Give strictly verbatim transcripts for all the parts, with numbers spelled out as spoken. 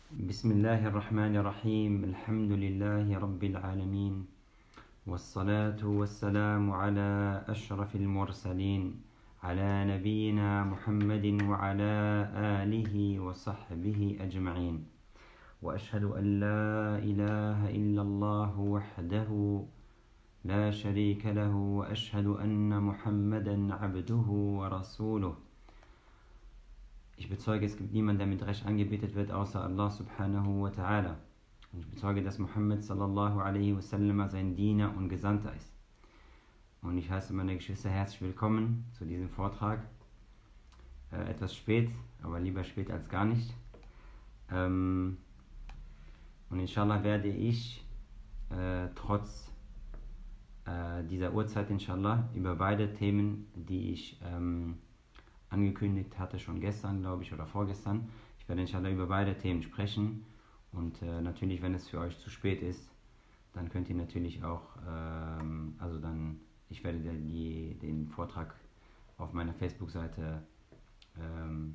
بسم الله الرحمن الرحيم الحمد لله رب العالمين والصلاة والسلام على أشرف المرسلين على نبينا محمد وعلى آله وصحبه أجمعين وأشهد أن لا إله إلا الله وحده لا شريك له وأشهد أن محمدا عبده ورسوله. Ich bezeuge, es gibt niemanden, der mit Recht angebetet wird, außer Allah subhanahu wa ta'ala. Und ich bezeuge, dass Muhammad sallallahu alaihi wasallam sein Diener und Gesandter ist. Und ich heiße meine Geschwister herzlich willkommen zu diesem Vortrag. Äh, etwas spät, aber lieber spät als gar nicht. Ähm, und inshallah werde ich äh, trotz äh, dieser Uhrzeit inshallah über beide Themen, die ich ähm, angekündigt hatte, schon gestern, glaube ich, oder vorgestern. Ich werde inshallah über beide Themen sprechen und äh, natürlich, wenn es für euch zu spät ist, dann könnt ihr natürlich auch, ähm, also dann, ich werde die, den Vortrag auf meiner Facebook-Seite ähm,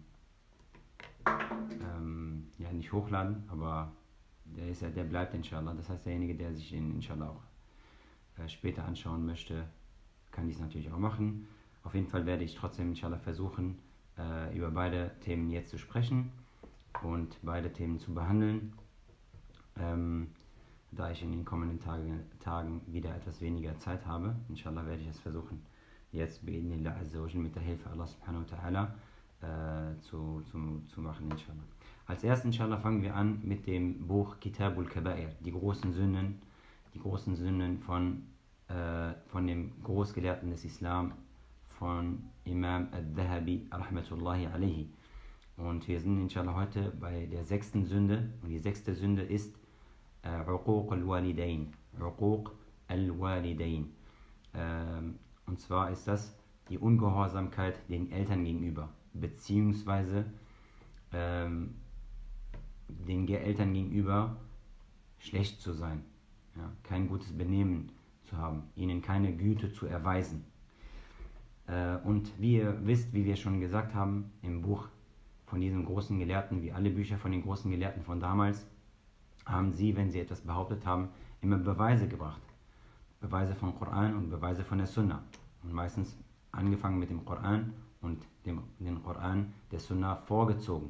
ähm, ja, nicht hochladen, aber der, ist ja, der bleibt inshallah. Das heißt, derjenige, der sich den inshallah auch äh, später anschauen möchte, kann dies natürlich auch machen. Auf jeden Fall werde ich trotzdem inshallah versuchen, äh, über beide Themen jetzt zu sprechen und beide Themen zu behandeln, ähm, da ich in den kommenden Tage, Tagen wieder etwas weniger Zeit habe. Inshallah werde ich es versuchen, jetzt bi'idhnillah azza wa jal mit der Hilfe Allah subhanahu wa ta'ala äh, zu, zu, zu machen, inshallah. Als erstes, inshallah, fangen wir an mit dem Buch Kitabul Kaba'ir, die großen Sünden, die großen Sünden von, äh, von dem Großgelehrten des Islam, von Imam al-Dhahabi rahmatullahi alayhi. Und wir sind inshallah heute bei der sechsten Sünde, und die sechste Sünde ist Uquq al-Walidain. Uquq al-Walidain. Und zwar ist das die Ungehorsamkeit den Eltern gegenüber, beziehungsweise ähm, den Eltern gegenüber schlecht zu sein, ja, kein gutes Benehmen zu haben, ihnen keine Güte zu erweisen. Und wie ihr wisst, wie wir schon gesagt haben, im Buch von diesem großen Gelehrten, wie alle Bücher von den großen Gelehrten von damals, haben sie, wenn sie etwas behauptet haben, immer Beweise gebracht. Beweise vom Koran und Beweise von der Sunna. Und meistens angefangen mit dem Koran und dem, dem Koran der Sunna vorgezogen.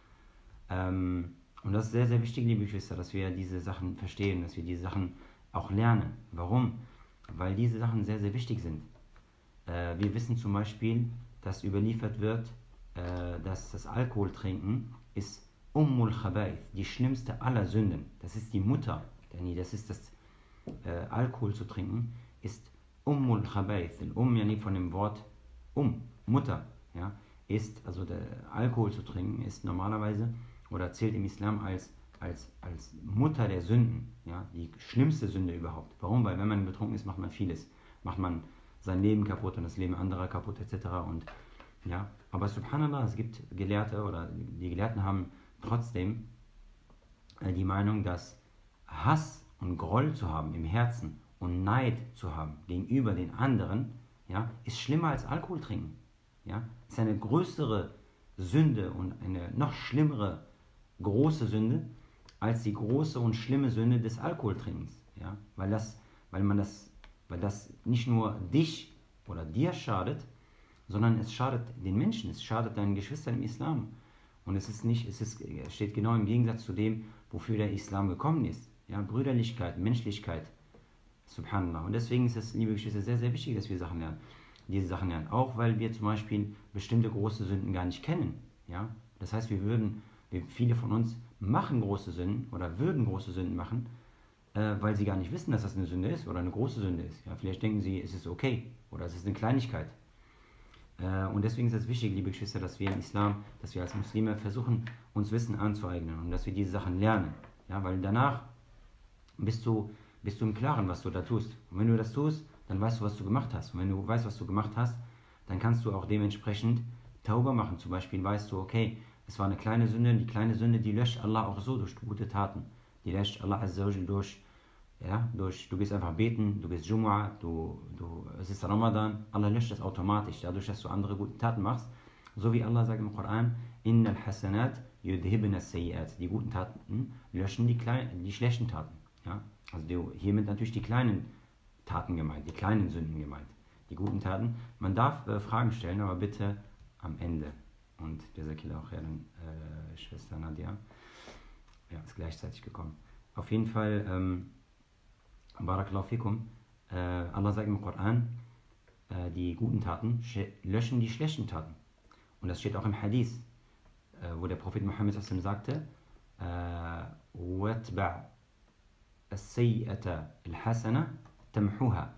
Und das ist sehr, sehr wichtig, liebe Geschwister, dass wir diese Sachen verstehen, dass wir diese Sachen auch lernen. Warum? Weil diese Sachen sehr, sehr wichtig sind. Wir wissen zum Beispiel, dass überliefert wird, dass das Alkoholtrinken ist Ummul Khaba'ith, die schlimmste aller Sünden. Das ist die Mutter, das ist das Alkohol zu trinken, ist Ummul Khaba'ith. Um, ja, von dem Wort Um, Mutter, ja, ist, also der Alkohol zu trinken, ist normalerweise oder zählt im Islam als, als, als Mutter der Sünden, ja, die schlimmste Sünde überhaupt. Warum? Weil wenn man betrunken ist, macht man vieles. Macht man sein Leben kaputt und das Leben anderer kaputt et cetera. Und, ja, aber subhanallah, es gibt Gelehrte oder die Gelehrten haben trotzdem äh, die Meinung, dass Hass und Groll zu haben im Herzen und Neid zu haben gegenüber den anderen, ja, ist schlimmer als Alkohol trinken. Ja, ist eine größere Sünde und eine noch schlimmere große Sünde als die große und schlimme Sünde des Alkoholtrinkens. Ja, weil das, weil man das Weil das nicht nur dich oder dir schadet, sondern es schadet den Menschen, es schadet deinen Geschwistern im Islam. Und es ist nicht, es ist, es steht genau im Gegensatz zu dem, wofür der Islam gekommen ist. Ja, Brüderlichkeit, Menschlichkeit, subhanallah. Und deswegen ist es, liebe Geschwister, sehr, sehr wichtig, dass wir Sachen lernen, diese Sachen lernen. Auch weil wir zum Beispiel bestimmte große Sünden gar nicht kennen. Ja? Das heißt, wir würden, wir, viele von uns machen große Sünden oder würden große Sünden machen, weil sie gar nicht wissen, dass das eine Sünde ist oder eine große Sünde ist. Ja, vielleicht denken sie, es ist okay oder es ist eine Kleinigkeit. Und deswegen ist es wichtig, liebe Geschwister, dass wir im Islam, dass wir als Muslime versuchen, uns Wissen anzueignen und dass wir diese Sachen lernen. Ja, weil danach bist du, bist du im Klaren, was du da tust. Und wenn du das tust, dann weißt du, was du gemacht hast. Und wenn du weißt, was du gemacht hast, dann kannst du auch dementsprechend Tauba machen. Zum Beispiel weißt du, okay, es war eine kleine Sünde, die kleine Sünde, die löscht Allah auch so durch gute Taten. Die löscht Allah azza wa jal durch Ja, durch, du gehst einfach beten, du gehst Jumu'ah, du, du, es ist Ramadan, Allah löscht das automatisch, dadurch, dass du andere gute Taten machst. So wie Allah sagt im Koran, Innal Hasanat يُذْهِبْنَ السَّيِّئَاتِ. Die guten Taten löschen die, kleinen, die schlechten Taten. Ja? Also die, hiermit natürlich die kleinen Taten gemeint, die kleinen Sünden gemeint. Die guten Taten. Man darf äh, Fragen stellen, aber bitte am Ende. Und der Sekil auch, ja, dann, äh, Schwester Nadia, ja, ist gleichzeitig gekommen. Auf jeden Fall, ähm, Barakallahu fikum, äh, Allah sagt im Koran, äh, die guten Taten löschen die schlechten Taten. Und das steht auch im Hadith, äh, wo der Prophet Muhammad sagte, وَاتْبَعْ السَّيِّئَةَ الْحَسَنَةَ تَمْحُهَا.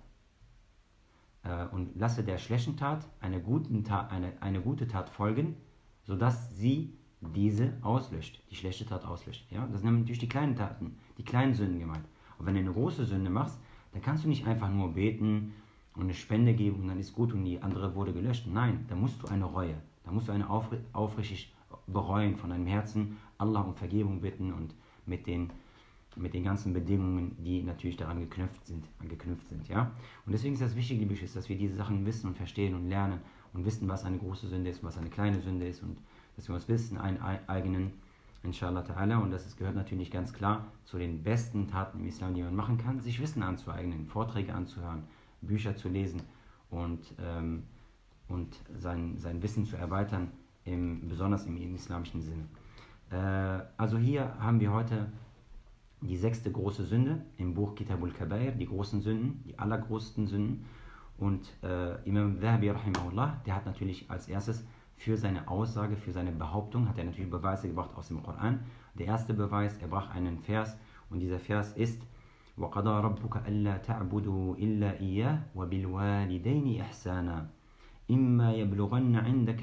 Und lasse der schlechten Tat eine, guten Tat, eine, eine gute Tat folgen, sodass sie diese auslöscht, die schlechte Tat auslöscht. Ja? Das sind natürlich die kleinen Taten, die kleinen Sünden gemeint. Und wenn du eine große Sünde machst, dann kannst du nicht einfach nur beten und eine Spende geben und dann ist gut und die andere wurde gelöscht. Nein, da musst du eine Reue, da musst du eine aufri- aufrichtig bereuen von deinem Herzen, Allah um Vergebung bitten und mit den, mit den ganzen Bedingungen, die natürlich daran geknüpft sind, geknüpft sind. Ja? Und deswegen ist das wichtig, liebe Geschwister, dass wir diese Sachen wissen und verstehen und lernen und wissen, was eine große Sünde ist, was eine kleine Sünde ist und dass wir uns wissen, einen eigenen, inshallah ta'ala, und das ist, gehört natürlich ganz klar zu den besten Taten im Islam, die man machen kann, sich Wissen anzueignen, Vorträge anzuhören, Bücher zu lesen und, ähm, und sein, sein Wissen zu erweitern, im, besonders im, im islamischen Sinne. Äh, also hier haben wir heute die sechste große Sünde im Buch Kitabul Kabair, die großen Sünden, die allergrößten Sünden. Und äh, Imam Dhahabi rahimahullah, der hat natürlich als erstes für seine Aussage, für seine Behauptung, hat er natürlich Beweise gebracht aus dem Koran. Der erste Beweis, er brach einen Vers und dieser Vers ist وَقَضَى رَبُّكَ أَلَّا تَعْبُدُوا إِلَّا إِيَّاهُ وَبِالْوَالِدَيْنِ إِحْسَانًا إِمَّا يَبْلُغَنَّ عِنْدَكَ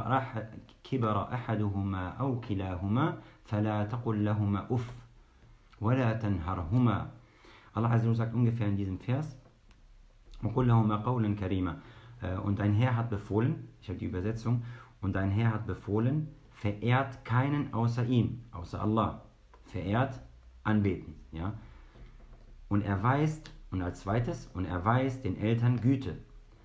الْكِبَرَ أَحَدُهُمَا أَوْ كِلَاهُمَا فَلَا تَقُلْ لَهُمَا أُفٍّ وَلَا تَنْهَرْهُمَا. Allah Azza wa sagt ungefähr in diesem Vers وَقُلْ لَهُمَا قَوْلًا كَرِيمًا. Und dein Herr hat befohlen, ich habe die Übersetzung, und dein Herr hat befohlen, verehrt keinen außer ihm, außer Allah. Verehrt, anbeten. Ja? Und erweist, und als zweites, und erweist den Eltern Güte.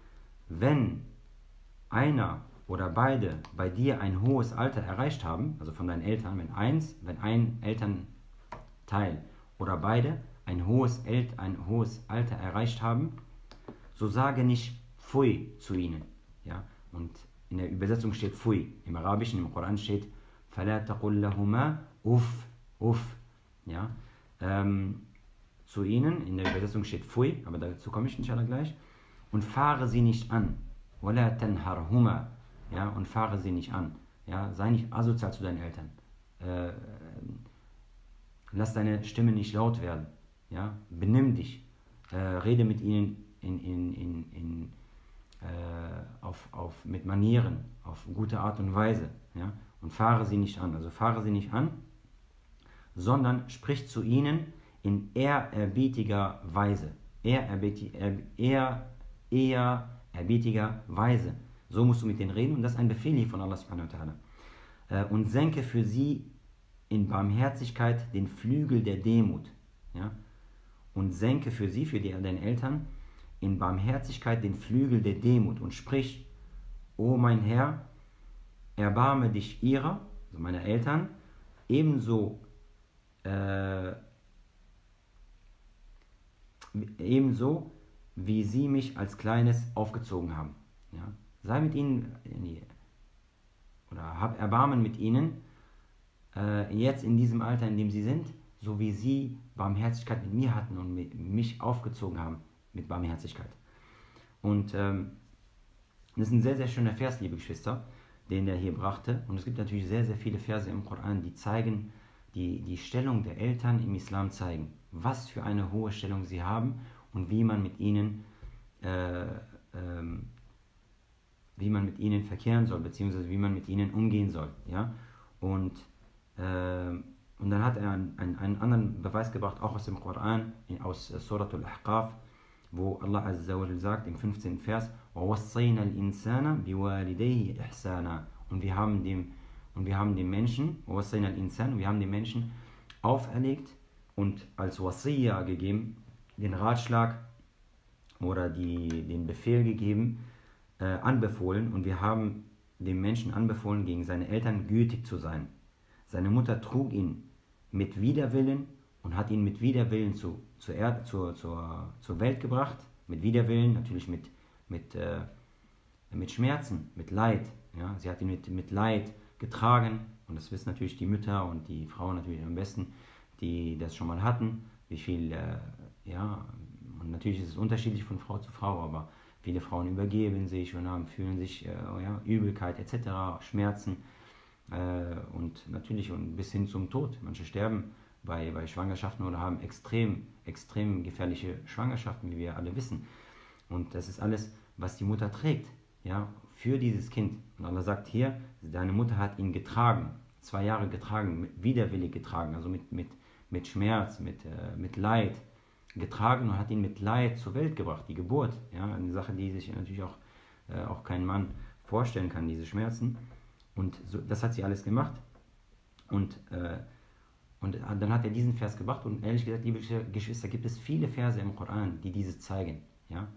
Wenn einer oder beide bei dir ein hohes Alter erreicht haben, also von deinen Eltern, wenn eins, wenn ein Elternteil oder beide ein hohes, El- ein hohes Alter erreicht haben, so sage nicht Pfui zu ihnen. Ja? Und in der Übersetzung steht Pfui. Im Arabischen, im Koran steht فَلَا تَقُلْ لَهُمَا Uff, Uff. Ja? Ähm, zu ihnen, in der Übersetzung steht Pfui, aber dazu komme ich inshallah gleich. Und fahre sie nicht an. وَلَا تَنْهَرْهُمَا. Ja? Und fahre sie nicht an. Ja? Sei nicht asozial zu deinen Eltern. Äh, lass deine Stimme nicht laut werden. Ja? Benimm dich. Äh, rede mit ihnen in, in, in, in Äh, auf, auf, mit Manieren, auf gute Art und Weise. Ja? Und fahre sie nicht an. Also fahre sie nicht an, sondern sprich zu ihnen in ehrerbietiger Weise. Ehrerbietig, eher, eher erbietiger Weise. So musst du mit denen reden und das ist ein Befehl hier von Allah subhanahu wa ta'ala. Äh, und senke für sie in Barmherzigkeit den Flügel der Demut. Ja? Und senke für sie, für die, deine Eltern, in Barmherzigkeit den Flügel der Demut und sprich, O mein Herr, erbarme dich ihrer, also meiner Eltern, ebenso, äh, ebenso wie sie mich als Kleines aufgezogen haben. Ja? Sei mit ihnen, oder hab Erbarmen mit ihnen, äh, jetzt in diesem Alter, in dem sie sind, so wie sie Barmherzigkeit mit mir hatten und mich aufgezogen haben. Mit Barmherzigkeit. Und ähm, das ist ein sehr, sehr schöner Vers, liebe Geschwister, den er hier brachte. Und es gibt natürlich sehr, sehr viele Verse im Koran, die zeigen, die die Stellung der Eltern im Islam zeigen. Was für eine hohe Stellung sie haben und wie man mit ihnen, äh, ähm, wie man mit ihnen verkehren soll, beziehungsweise wie man mit ihnen umgehen soll. Ja? Und, äh, und dann hat er einen, einen, einen anderen Beweis gebracht, auch aus dem Koran, aus äh, Surat al-Ahqaf, wo Allah Azza wa Jalla sagt im fünfzehnten Vers, وَوَصَّيْنَا الْإِنسَانَ بِوَالِدَيْهِ إِحْسَانًا. Und wir haben dem und wir haben dem Menschen, وَوَصَّيْنَا الْإِنسَانَ, wir haben dem Menschen auferlegt und als Wasiyya gegeben, den Ratschlag oder die, den Befehl gegeben, äh, anbefohlen, und wir haben dem Menschen anbefohlen, gegen seine Eltern gütig zu sein. Seine Mutter trug ihn mit Widerwillen und hat ihn mit Widerwillen zu, zur, Erde, zur, zur, zur Welt gebracht. Mit Widerwillen, natürlich mit, mit, äh, mit Schmerzen, mit Leid. Ja? Sie hat ihn mit, mit Leid getragen. Und das wissen natürlich die Mütter und die Frauen natürlich am besten, die das schon mal hatten. Wie viel, äh, ja, und natürlich ist es unterschiedlich von Frau zu Frau, aber viele Frauen übergeben sich und haben, fühlen sich äh, ja, Übelkeit et cetera, Schmerzen äh, und natürlich und bis hin zum Tod. Manche sterben bei, bei Schwangerschaften oder haben extrem, extrem gefährliche Schwangerschaften, wie wir alle wissen. Und das ist alles, was die Mutter trägt, ja, für dieses Kind. Und Allah sagt hier, deine Mutter hat ihn getragen, zwei Jahre getragen, widerwillig getragen, also mit, mit, mit Schmerz, mit, äh, mit Leid getragen und hat ihn mit Leid zur Welt gebracht, die Geburt. Ja, eine Sache, die sich natürlich auch, äh, auch kein Mann vorstellen kann, diese Schmerzen. Und so, das hat sie alles gemacht. Und, äh, und dann hat er diesen Vers gebracht. Und ehrlich gesagt, liebe Geschwister, gibt es viele Verse im Koran, die dieses zeigen. Ja?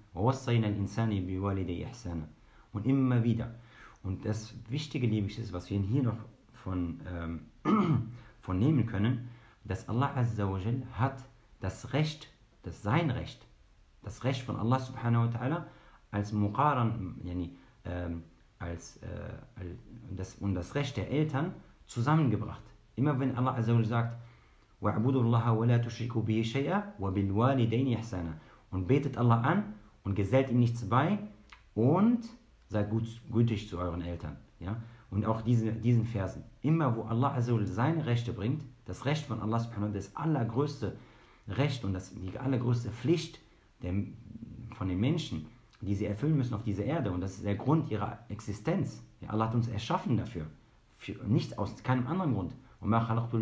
Und immer wieder. Und das Wichtige, liebe Geschwister, was wir hier noch von, ähm, von nehmen können, dass Allah Azza wa Jal hat das Recht, das sein Recht, das Recht von Allah subhanahu wa ta'ala als Muqaran, yani, ähm, als, äh, das, und das Recht der Eltern zusammengebracht. Immer wenn Allah Azza wa Jal sagt, وَاعْبُدُوا اللَّهَ وَلَا تُشْرِكُوا بِهِ شَيْئًا وَبِالْوَالِدَيْنِ إِحْسَانًا und betet Allah an und gesellt ihm nichts bei und seid gut, gütig zu euren Eltern. Ja? Und auch diese, diesen Versen. Immer wo Allah Azza wa Jal seine Rechte bringt, das Recht von Allah subhanahu wa ta'ala, das allergrößte Recht und das, die allergrößte Pflicht der, von den Menschen, die sie erfüllen müssen auf dieser Erde. Und das ist der Grund ihrer Existenz. Ja, Allah hat uns erschaffen dafür. Für, nicht aus keinem anderen Grund. Und Allah hat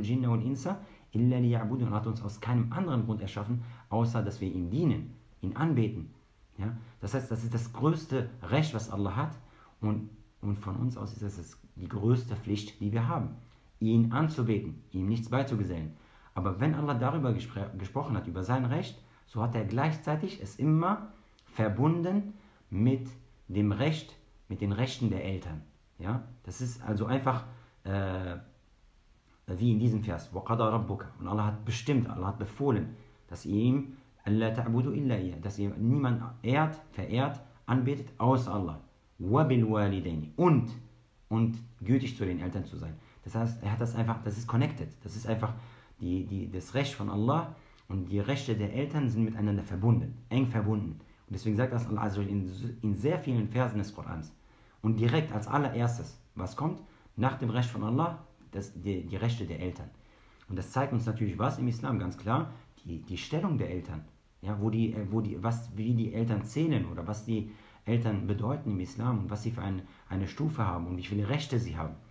uns aus keinem anderen Grund erschaffen, außer dass wir ihm dienen, ihn anbeten. Ja? Das heißt, das ist das größte Recht, was Allah hat. Und, und von uns aus ist das die größte Pflicht, die wir haben. Ihn anzubeten, ihm nichts beizugesellen. Aber wenn Allah darüber gespr- gesprochen hat, über sein Recht, so hat er gleichzeitig es immer verbunden mit dem Recht, mit den Rechten der Eltern. Ja? Das ist also einfach äh, wie in diesem Vers. وَقَضَى رَبُّكَ Und Allah hat bestimmt, Allah hat befohlen, dass ihr ihm أَلَّا تَعْبُدُوا إِلَّا إِيَّهُ dass ihr niemand ehrt, verehrt, anbetet, außer Allah. وَبِالْوَالِدَيْنِ Und, und gütig zu den Eltern zu sein. Das heißt, er hat das einfach, das ist connected. Das ist einfach die, die, das Recht von Allah und die Rechte der Eltern sind miteinander verbunden, eng verbunden. Und deswegen sagt das Allah also in, in sehr vielen Versen des Korans. Und direkt als allererstes, was kommt? Nach dem Recht von Allah, das, die, die Rechte der Eltern. Und das zeigt uns natürlich was im Islam, ganz klar, die, die Stellung der Eltern. Ja, wo die, wo die, was, wie die Eltern zählen oder was die Eltern bedeuten im Islam und was sie für eine, eine Stufe haben und wie viele Rechte sie haben.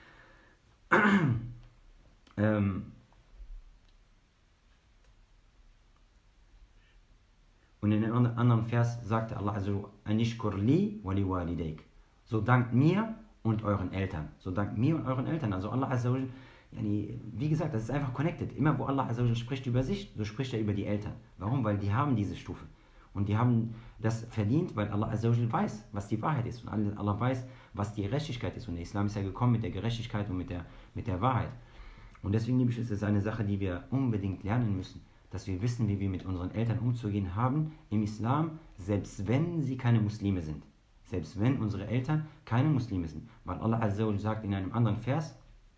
ähm, Und in einem anderen Vers sagte Allah also, Anishkur li wa li walidaik. So dankt mir und euren Eltern. So dankt mir und euren Eltern. Also Allah Azza wa Jal, yani, wie gesagt, das ist einfach connected. Immer wo Allah Azza wa Jal spricht über sich, so spricht er über die Eltern. Warum? Weil die haben diese Stufe. Und die haben das verdient, weil Allah Azza wa Jal weiß, was die Wahrheit ist. Und Allah weiß, was die Gerechtigkeit ist. Und der Islam ist ja gekommen mit der Gerechtigkeit und mit der, mit der Wahrheit. Und deswegen, liebe ich, ist es eine Sache, die wir unbedingt lernen müssen. Dass wir wissen, wie wir mit unseren Eltern umzugehen haben im Islam, selbst wenn sie keine Muslime sind. Selbst wenn unsere Eltern keine Muslime sind. Weil Allah Azza wa Jal sagt in einem anderen Vers,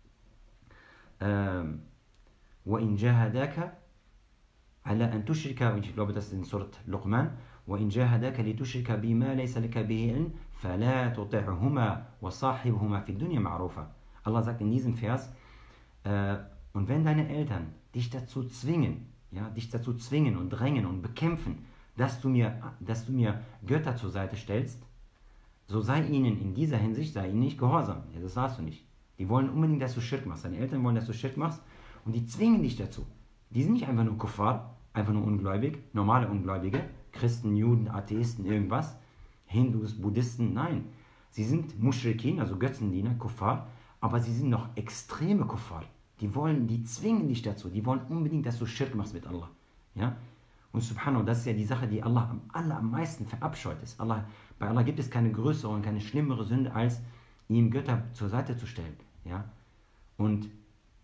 ähm, وَإِنْ جَاهَدَاكَ عَلَىٰ أَن تُشْرِكَ, und ich glaube, das ist in Surat Luqman, وَإِنْ جَاهَدَاكَ لِتُشْرِكَ بِمَا لَيْسَ لَكَ بِهِ عِلْمٌ فَلَا تُطِعْهُمَا وَصَاحِبْهُمَا فِي الدُّنْيَا مَعْرُوفًا. Allah sagt in diesem Vers, äh, und wenn deine Eltern dich dazu zwingen, ja, dich dazu zwingen und drängen und bekämpfen, dass du mir, dass du mir Götter zur Seite stellst, so sei ihnen in dieser Hinsicht, sei ihnen nicht gehorsam. Ja, das darfst du nicht. Die wollen unbedingt, dass du Schirk machst. Deine Eltern wollen, dass du Schirk machst und die zwingen dich dazu. Die sind nicht einfach nur Kuffar, einfach nur ungläubig, normale Ungläubige, Christen, Juden, Atheisten, irgendwas, Hindus, Buddhisten, nein. Sie sind Mushrikin, also Götzendiener, Kuffar, aber sie sind noch extreme Kuffar. Die wollen, die zwingen dich dazu, die wollen unbedingt, dass du Schirk machst mit Allah. Ja? Und subhanallah, das ist ja die Sache, die Allah am aller am meisten verabscheut ist. Allah, bei Allah gibt es keine größere und keine schlimmere Sünde, als ihm Götter zur Seite zu stellen. Ja? Und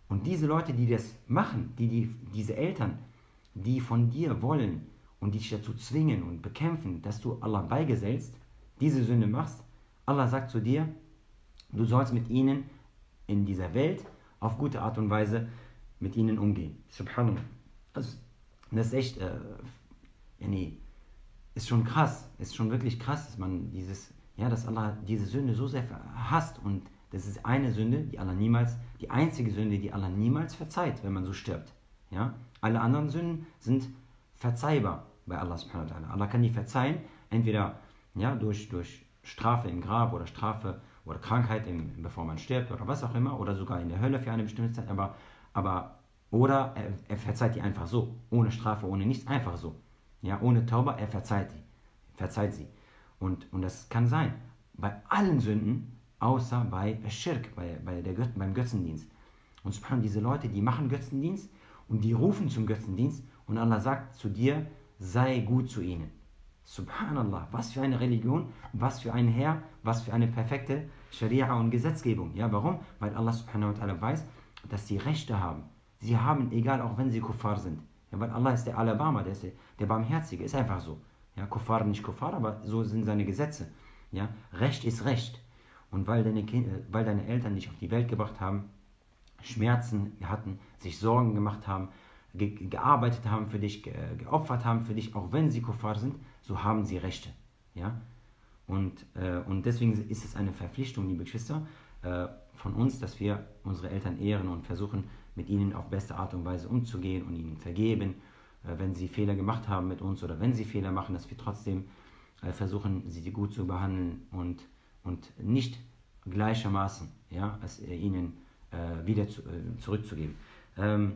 Und diese Leute, die das machen, die, die, diese Eltern, die von dir wollen und dich dazu zwingen und bekämpfen, dass du Allah beigesellst, diese Sünde machst, Allah sagt zu dir, du sollst mit ihnen in dieser Welt auf gute Art und Weise mit ihnen umgehen. Subhanallah. Also, das ist echt, äh, ja, nee, ist schon krass, ist schon wirklich krass, dass man dieses, ja, dass Allah diese Sünde so sehr hasst, und das ist eine Sünde, die Allah niemals, die einzige Sünde, die Allah niemals verzeiht, wenn man so stirbt. Ja? Alle anderen Sünden sind verzeihbar bei Allah subhanahu wa ta'ala. Allah kann die verzeihen, entweder ja, durch, durch Strafe im Grab oder Strafe oder Krankheit, im, bevor man stirbt oder was auch immer, oder sogar in der Hölle für eine bestimmte Zeit, aber, aber oder er, er verzeiht die einfach so, ohne Strafe, ohne nichts, einfach so. Ja, ohne Tauba, er verzeiht die, verzeiht sie. Und, und das kann sein, bei allen Sünden, außer bei Schirk, bei, bei der Göt beim Götzendienst. Und subhanallah, diese Leute, die machen Götzendienst und die rufen zum Götzendienst, und Allah sagt zu dir, sei gut zu ihnen. Subhanallah, was für eine Religion, was für ein Herr, was für eine perfekte Scharia und Gesetzgebung. Ja, warum? Weil Allah subhanahu wa ta'ala weiß, dass sie Rechte haben. Sie haben, egal, auch wenn sie Kuffar sind. Ja, weil Allah ist der Alabama, der, ist der, der Barmherzige, ist einfach so. Ja, Kuffar nicht Kuffar, aber so sind seine Gesetze. Ja, Recht ist Recht. Und weil deine, kind, weil deine Eltern dich auf die Welt gebracht haben, Schmerzen hatten, sich Sorgen gemacht haben, ge gearbeitet haben für dich, ge geopfert haben für dich, auch wenn sie Kuffar sind, so haben sie Rechte. Ja? Und, äh, und deswegen ist es eine Verpflichtung, liebe Geschwister, äh, von uns, dass wir unsere Eltern ehren und versuchen, mit ihnen auf beste Art und Weise umzugehen und ihnen vergeben, äh, wenn sie Fehler gemacht haben mit uns oder wenn sie Fehler machen, dass wir trotzdem äh, versuchen, sie gut zu behandeln und, und nicht gleichermaßen, ja, es äh, ihnen äh, wieder zu, äh, zurückzugeben. Ähm,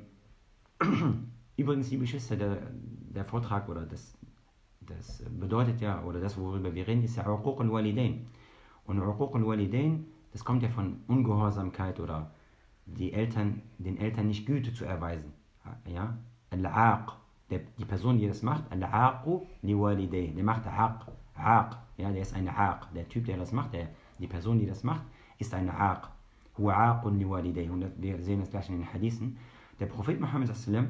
Übrigens, liebe Geschwister, der, der Vortrag oder das, das bedeutet ja, oder das, worüber wir reden, ist ja Uquq al-Walidain. Und Uquq al-Walidain, das kommt ja von Ungehorsamkeit oder die Eltern, den Eltern nicht Güte zu erweisen. Ja? Al-Aq, die Person, die das macht, Al-Aqu li-Walidain, der macht Aq, Aq, ja, der ist ein Aq. Der Typ, der das macht, der, die Person, die das macht, ist ein Aq. Huwa Aqun li-Walidain. Und wir sehen das gleich in den Hadithen. Der Prophet Muhammad sallam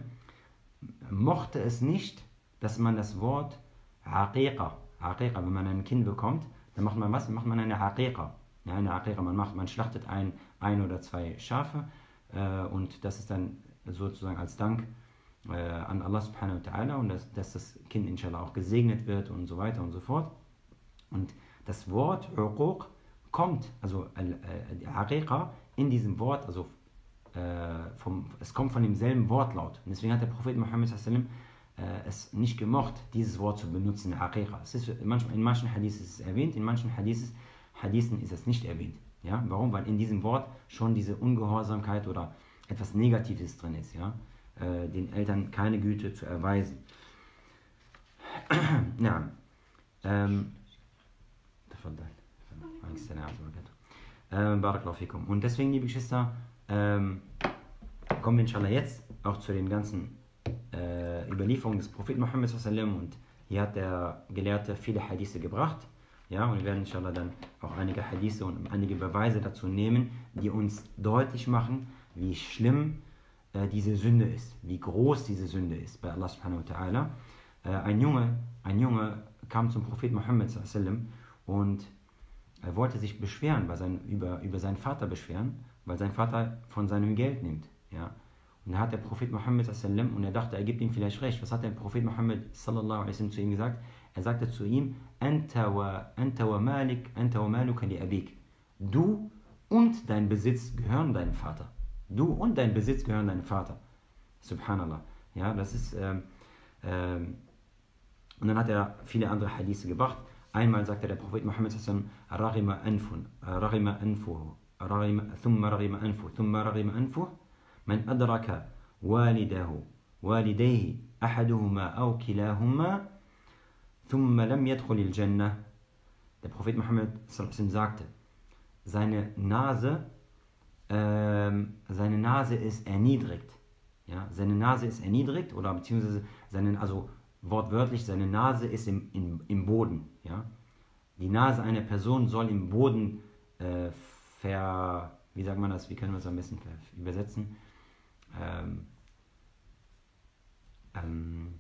mochte es nicht, dass man das Wort Aqiqa, Aqiqa, wenn man ein Kind bekommt, dann macht man was? Dann macht man eine Aqiqa. Ja, eine Aqiqa, man, macht, man schlachtet ein, ein oder zwei Schafe äh, und das ist dann sozusagen als Dank äh, an Allah subhanahu wa ta'ala, und dass, dass das Kind inshallah auch gesegnet wird und so weiter und so fort. Und das Wort Uquq kommt, also äh, Aqiqa, in diesem Wort, also Vom, es kommt von demselben Wortlaut. Und deswegen hat der Prophet Muhammad sallam äh, es nicht gemocht, dieses Wort zu benutzen, Aqiqa. Es ist manchmal, in manchen Hadithen ist es erwähnt, in manchen Hadithen, Hadithen ist es nicht erwähnt. Ja? Warum? Weil in diesem Wort schon diese Ungehorsamkeit oder etwas Negatives drin ist, ja? Äh, den Eltern keine Güte zu erweisen. Ja. Ähm, Barakallahu fikum. Und deswegen, liebe Geschwister, Ähm, kommen wir inshallah jetzt auch zu den ganzen äh, Überlieferungen des Propheten Muhammad sallam, und hier hat der Gelehrte viele Hadithe gebracht, ja, und wir werden inshallah dann auch einige Hadithe und einige Beweise dazu nehmen, die uns deutlich machen, wie schlimm äh, diese Sünde ist, wie groß diese Sünde ist bei Allah subhanahu wa ta'ala. Äh, ein Junge, ein Junge kam zum Propheten Muhammad sallam und er wollte sich beschweren, bei sein, über, über seinen Vater beschweren, weil sein Vater von seinem Geld nimmt. Ja? Und da hat der Prophet Muhammad sallam, und er dachte, er gibt ihm vielleicht recht. Was hat der Prophet Muhammad sallallahu alaihi wasallam zu ihm gesagt? Er sagte zu ihm, Anta wa, anta wa malik, anta wa maluka li abik. Du und dein Besitz gehören deinem Vater. Du und dein Besitz gehören deinem Vater. Subhanallah. Ja, das ist, ähm, ähm, und dann hat er viele andere Hadithe gebracht. Einmal sagte der Prophet Muhammad sallam, Ragima anfun, Ragima anfuhu. رغم ثم رغم أنفه ثم رغم أنفه من أدرك والده والديه أحدهما أو كلاهما ثم لم يدخل الجنة. Der Prophet Muhammad sagte, seine Nase, ähm, seine Nase ist erniedrigt. Ja, seine Nase ist erniedrigt, oder beziehungsweise seine, also wortwörtlich, seine Nase ist im, im, im Boden. Ja? Die Nase einer Person soll im Boden äh, Ver, wie sagt man das, wie können wir es am besten übersetzen? ähm, ähm,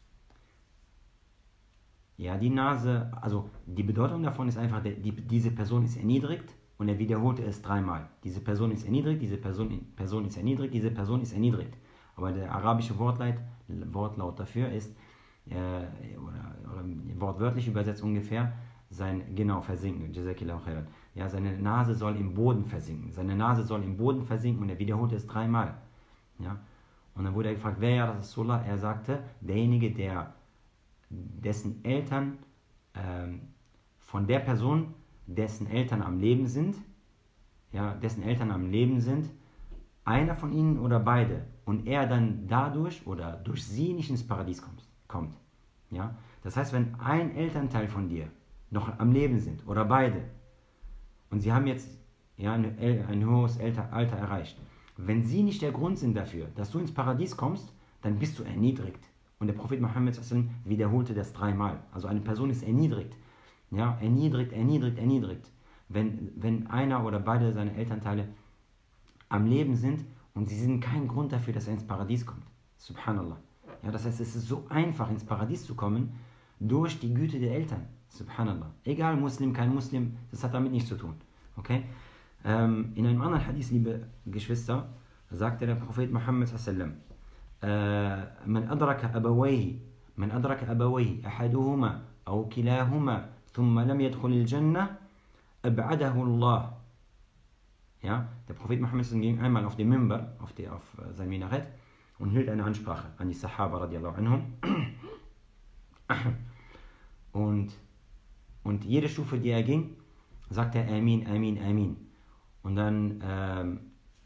ja, die Nase, also die Bedeutung davon ist einfach, die, diese Person ist erniedrigt und er wiederholte es dreimal. Diese Person ist erniedrigt, diese Person, Person ist erniedrigt, diese Person ist erniedrigt. Aber der arabische Wortlaut, Wortlaut dafür ist, äh, oder, oder wortwörtlich übersetzt ungefähr, sein, genau, versinken. Jazakillahu khairan. Ja, seine Nase soll im Boden versinken. Seine Nase soll im Boden versinken und er wiederholte es dreimal. Ja? Und dann wurde er gefragt, wer ja Rasulullah? Er sagte, derjenige, der dessen Eltern, ähm, von der Person, dessen Eltern am Leben sind, ja, dessen Eltern am Leben sind, einer von ihnen oder beide, und er dann dadurch oder durch sie nicht ins Paradies kommt. kommt ja? Das heißt, wenn ein Elternteil von dir noch am Leben sind oder beide, und sie haben jetzt ja, ein, ein hohes Alter erreicht, wenn sie nicht der Grund sind dafür, dass du ins Paradies kommst, dann bist du erniedrigt. Und der Prophet Mohammed wiederholte das dreimal. Also eine Person ist erniedrigt. Ja, erniedrigt, erniedrigt, erniedrigt. Wenn, wenn einer oder beide seiner Elternteile am Leben sind und sie sind kein Grund dafür, dass er ins Paradies kommt. Subhanallah. Ja, das heißt, es ist so einfach, ins Paradies zu kommen, durch die Güte der Eltern. Subhanallah. Egal, Muslim, kein Muslim, das hat damit nichts zu tun. Okay? Ähm, in einem anderen Hadith, liebe Geschwister, sagte der Prophet Muhammad sallam, من أدرك أبويه من أدرك أبويه أحدهما أو كلاهما ثم لم يدخل الجنة أبعده الله. Ja, der Prophet Muhammad ging einmal auf den Mimbar, auf, die, auf sein Minarett und hielt eine Ansprache an die Sahaba radiallahu anhum. Und, und jede Stufe, die er ging, sagte er Amin, Amin, Amin. Und dann ähm,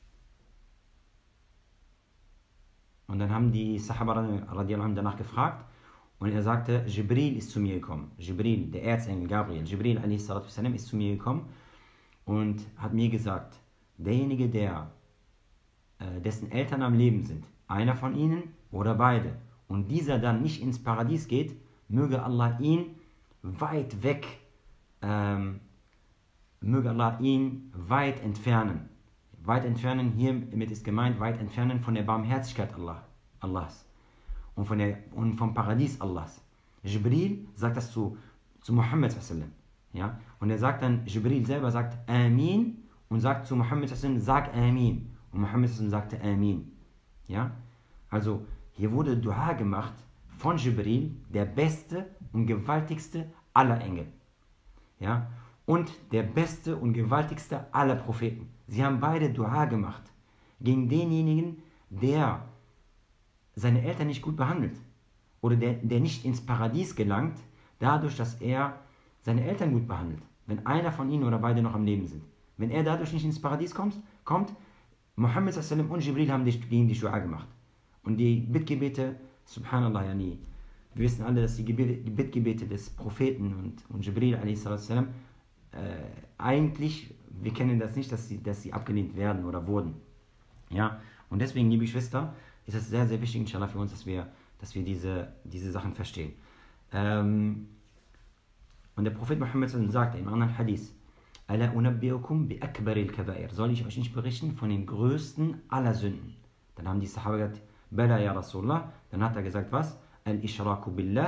Und dann haben die Sahaba radiallahu anhum danach gefragt und er sagte, Jibril ist zu mir gekommen. Jibril, der Erzengel Gabriel, Jibril alaihi salatu wassalam, ist zu mir gekommen und hat mir gesagt, derjenige, der, äh, dessen Eltern am Leben sind, einer von ihnen oder beide, und dieser dann nicht ins Paradies geht, möge Allah ihn weit weg, ähm, möge Allah ihn weit entfernen. Weit entfernen, hiermit ist gemeint, weit entfernen von der Barmherzigkeit Allah, Allahs und, von der, und vom Paradies Allahs. Jibril sagt das zu, zu Muhammad sallam, ja, und er sagt dann, Jibril selber sagt Amin und sagt zu Muhammad sallam, sag Amin, und Muhammad sallam sagte Amin. Ja, also hier wurde Dua gemacht von Jibril, der beste und gewaltigste aller Engel. Ja, und der beste und gewaltigste aller Propheten. Sie haben beide Dua gemacht gegen denjenigen, der seine Eltern nicht gut behandelt oder der, der nicht ins Paradies gelangt, dadurch, dass er seine Eltern gut behandelt, wenn einer von ihnen oder beide noch am Leben sind. Wenn er dadurch nicht ins Paradies kommt, kommt Muhammad sallam und Jibril haben gegen die Dua gemacht. Und die Bittgebete, subhanallah, yani, wir wissen alle, dass die, Gebete, die Bittgebete des Propheten und, und Jibril alaihissalam äh, eigentlich, wir kennen das nicht, dass sie, dass sie abgelehnt werden oder wurden. Ja? Und deswegen, liebe Geschwister, ist es sehr, sehr wichtig, inshallah, für uns, dass wir, dass wir diese, diese Sachen verstehen. Ähm, und der Prophet Muhammad sagte im anderen Hadith, Ala unabbiukum bi akbaril kabair. Soll ich euch nicht berichten von den größten aller Sünden? Dann haben die Sahaba gesagt, Bala ya Rasulullah. Dann hat er gesagt, was? Al-Ishraku billah.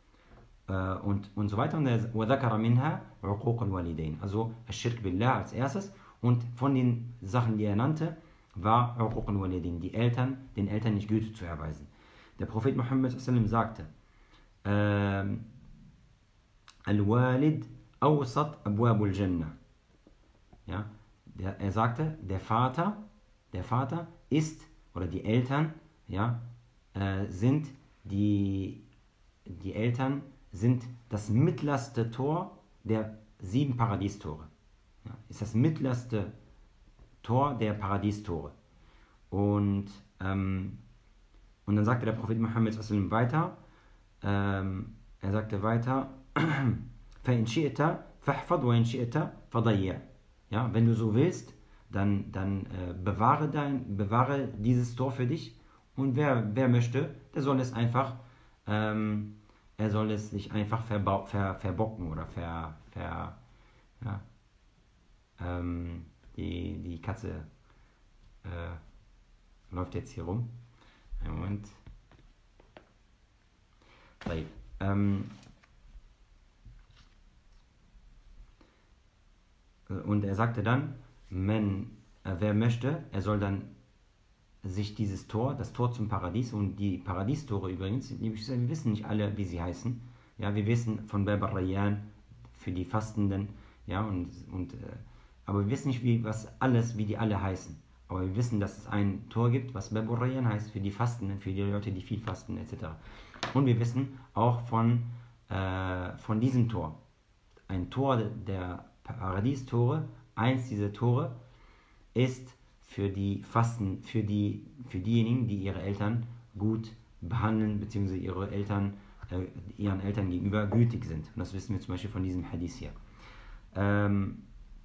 Und, und so weiter. Und er وَذَكَرَ مِنْهَا عُقُوقُ الْوَالِدَيْنِ. Also Al-Shirk billah als erstes. Und von den Sachen, die er nannte, war عُقُوقُ الْوَالِدَيْنِ, die Eltern, den Eltern nicht Güte zu erweisen. Der Prophet Muhammad sagte, ähm, Al-Walid awsat abwabul Jannah. Ja, der, er sagte, der Vater, der Vater ist, oder die Eltern, ja, äh, sind die, die Eltern sind das mittlerste Tor der sieben Paradiestore. Ja, ist das mittlerste Tor der Paradiestore. Und, ähm, und dann sagte der Prophet Muhammad weiter, ähm, er sagte weiter, فَإِنْ شِئْتَ فَحْفَضْ وَإِنْ شِئْتَ فَضَيِّعْ. Ja, wenn du so willst, dann, dann äh, bewahre, dein, bewahre dieses Tor für dich. Und wer, wer möchte, der soll es einfach, ähm, er soll es sich einfach verbau- ver, verbocken oder ver, ver, ja, ähm, die, die Katze, äh, läuft jetzt hier rum. Einen Moment. Ähm, und er sagte dann, wenn, äh, wer möchte, er soll dann sich dieses Tor, das Tor zum Paradies, und die Paradiestore übrigens, wir wissen nicht alle, wie sie heißen. Ja, wir wissen von Bab al-Rayyan für die Fastenden, ja, und, und, äh, aber wir wissen nicht, wie, was alles, wie die alle heißen. Aber wir wissen, dass es ein Tor gibt, was Bab al-Rayyan heißt, für die Fastenden, für die Leute, die viel fasten, et cetera. Und wir wissen auch von, äh, von diesem Tor. Ein Tor der Paradiestore, eins dieser Tore, ist für die Fasten, für, die, für diejenigen, die ihre Eltern gut behandeln, beziehungsweise ihre Eltern, äh, ihren Eltern gegenüber gütig sind. Und das wissen wir zum Beispiel von diesem Hadith hier. Ähm,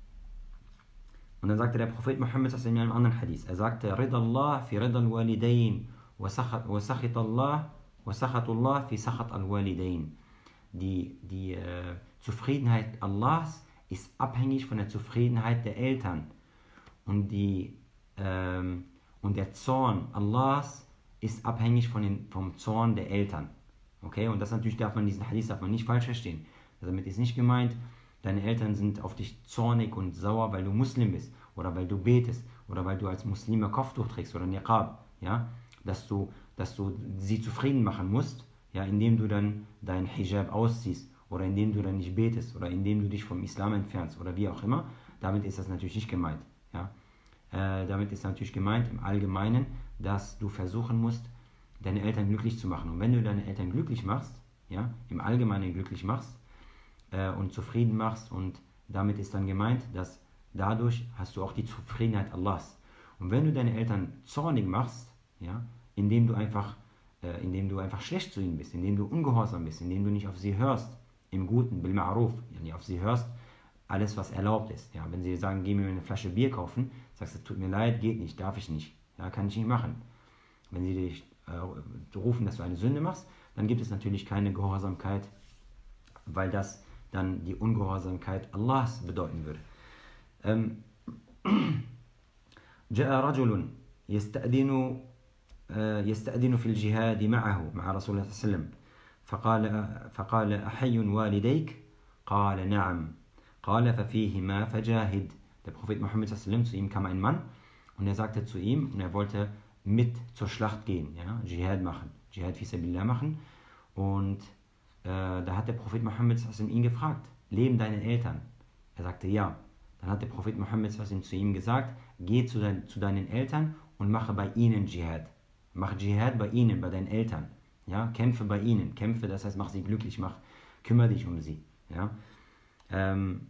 und dann sagte der Prophet Muhammad in einem anderen Hadith, er sagte, Rida Allah fi Rida al-Walidain wa Sakhit Allah wa Sakhatullah fi Sakhat al-Walidain. Die, die äh, Zufriedenheit Allahs ist abhängig von der Zufriedenheit der Eltern. Und, die, ähm, und der Zorn Allahs ist abhängig von den, vom Zorn der Eltern. Okay? Und das natürlich darf man, diesen Hadith darf man nicht falsch verstehen. Also damit ist nicht gemeint, deine Eltern sind auf dich zornig und sauer, weil du Muslim bist, oder weil du betest, oder weil du als Muslime Kopftuch trägst oder Niqab, ja? Dass du, dass du sie zufrieden machen musst, ja? Indem du dann dein Hijab ausziehst, oder indem du dann nicht betest, oder indem du dich vom Islam entfernst, oder wie auch immer. Damit ist das natürlich nicht gemeint. Ja? Äh, damit ist natürlich gemeint im Allgemeinen, dass du versuchen musst, deine Eltern glücklich zu machen. Und wenn du deine Eltern glücklich machst, ja, im Allgemeinen glücklich machst äh, und zufrieden machst, und damit ist dann gemeint, dass dadurch hast du auch die Zufriedenheit Allahs. Und wenn du deine Eltern zornig machst, ja, indem du einfach, äh, indem du einfach schlecht zu ihnen bist, indem du ungehorsam bist, indem du nicht auf sie hörst, im Guten, bil Ma'ruf, yani auf sie hörst, alles was erlaubt ist. Ja, wenn sie sagen, geh mir eine Flasche Bier kaufen, sagst du, tut mir leid, geht nicht, darf ich nicht, ja, kann ich nicht machen. Wenn sie dich äh, rufen, dass du eine Sünde machst, dann gibt es natürlich keine Gehorsamkeit, weil das dann die Ungehorsamkeit Allahs bedeuten würde. Ähm, جاء رجل يستأذن يستأذن في الجهاد معه مع رسول الله صلى الله عليه وسلم فقال فقال أحي والديك قال نعم قال ففيهما فجاهد. Der Prophet Muhammad sallallahu alaihi wasallam, zu ihm kam ein Mann und er sagte zu ihm, und er wollte mit zur Schlacht gehen, ja, Dschihad machen, Dschihad fi sabilillah machen, und äh, da hat der Prophet Muhammad sallallahu alaihi wasallam ihn gefragt, leben deine Eltern? Er sagte ja. Dann hat der Prophet Muhammad sallallahu alaihi wasallam zu ihm gesagt, geh zu, dein, zu deinen Eltern und mache bei ihnen Dschihad. Mach Dschihad bei ihnen, bei deinen Eltern. Ja, kämpfe bei ihnen, kämpfe, das heißt, mach sie glücklich, mach, kümmere dich um sie. Ja. Ähm,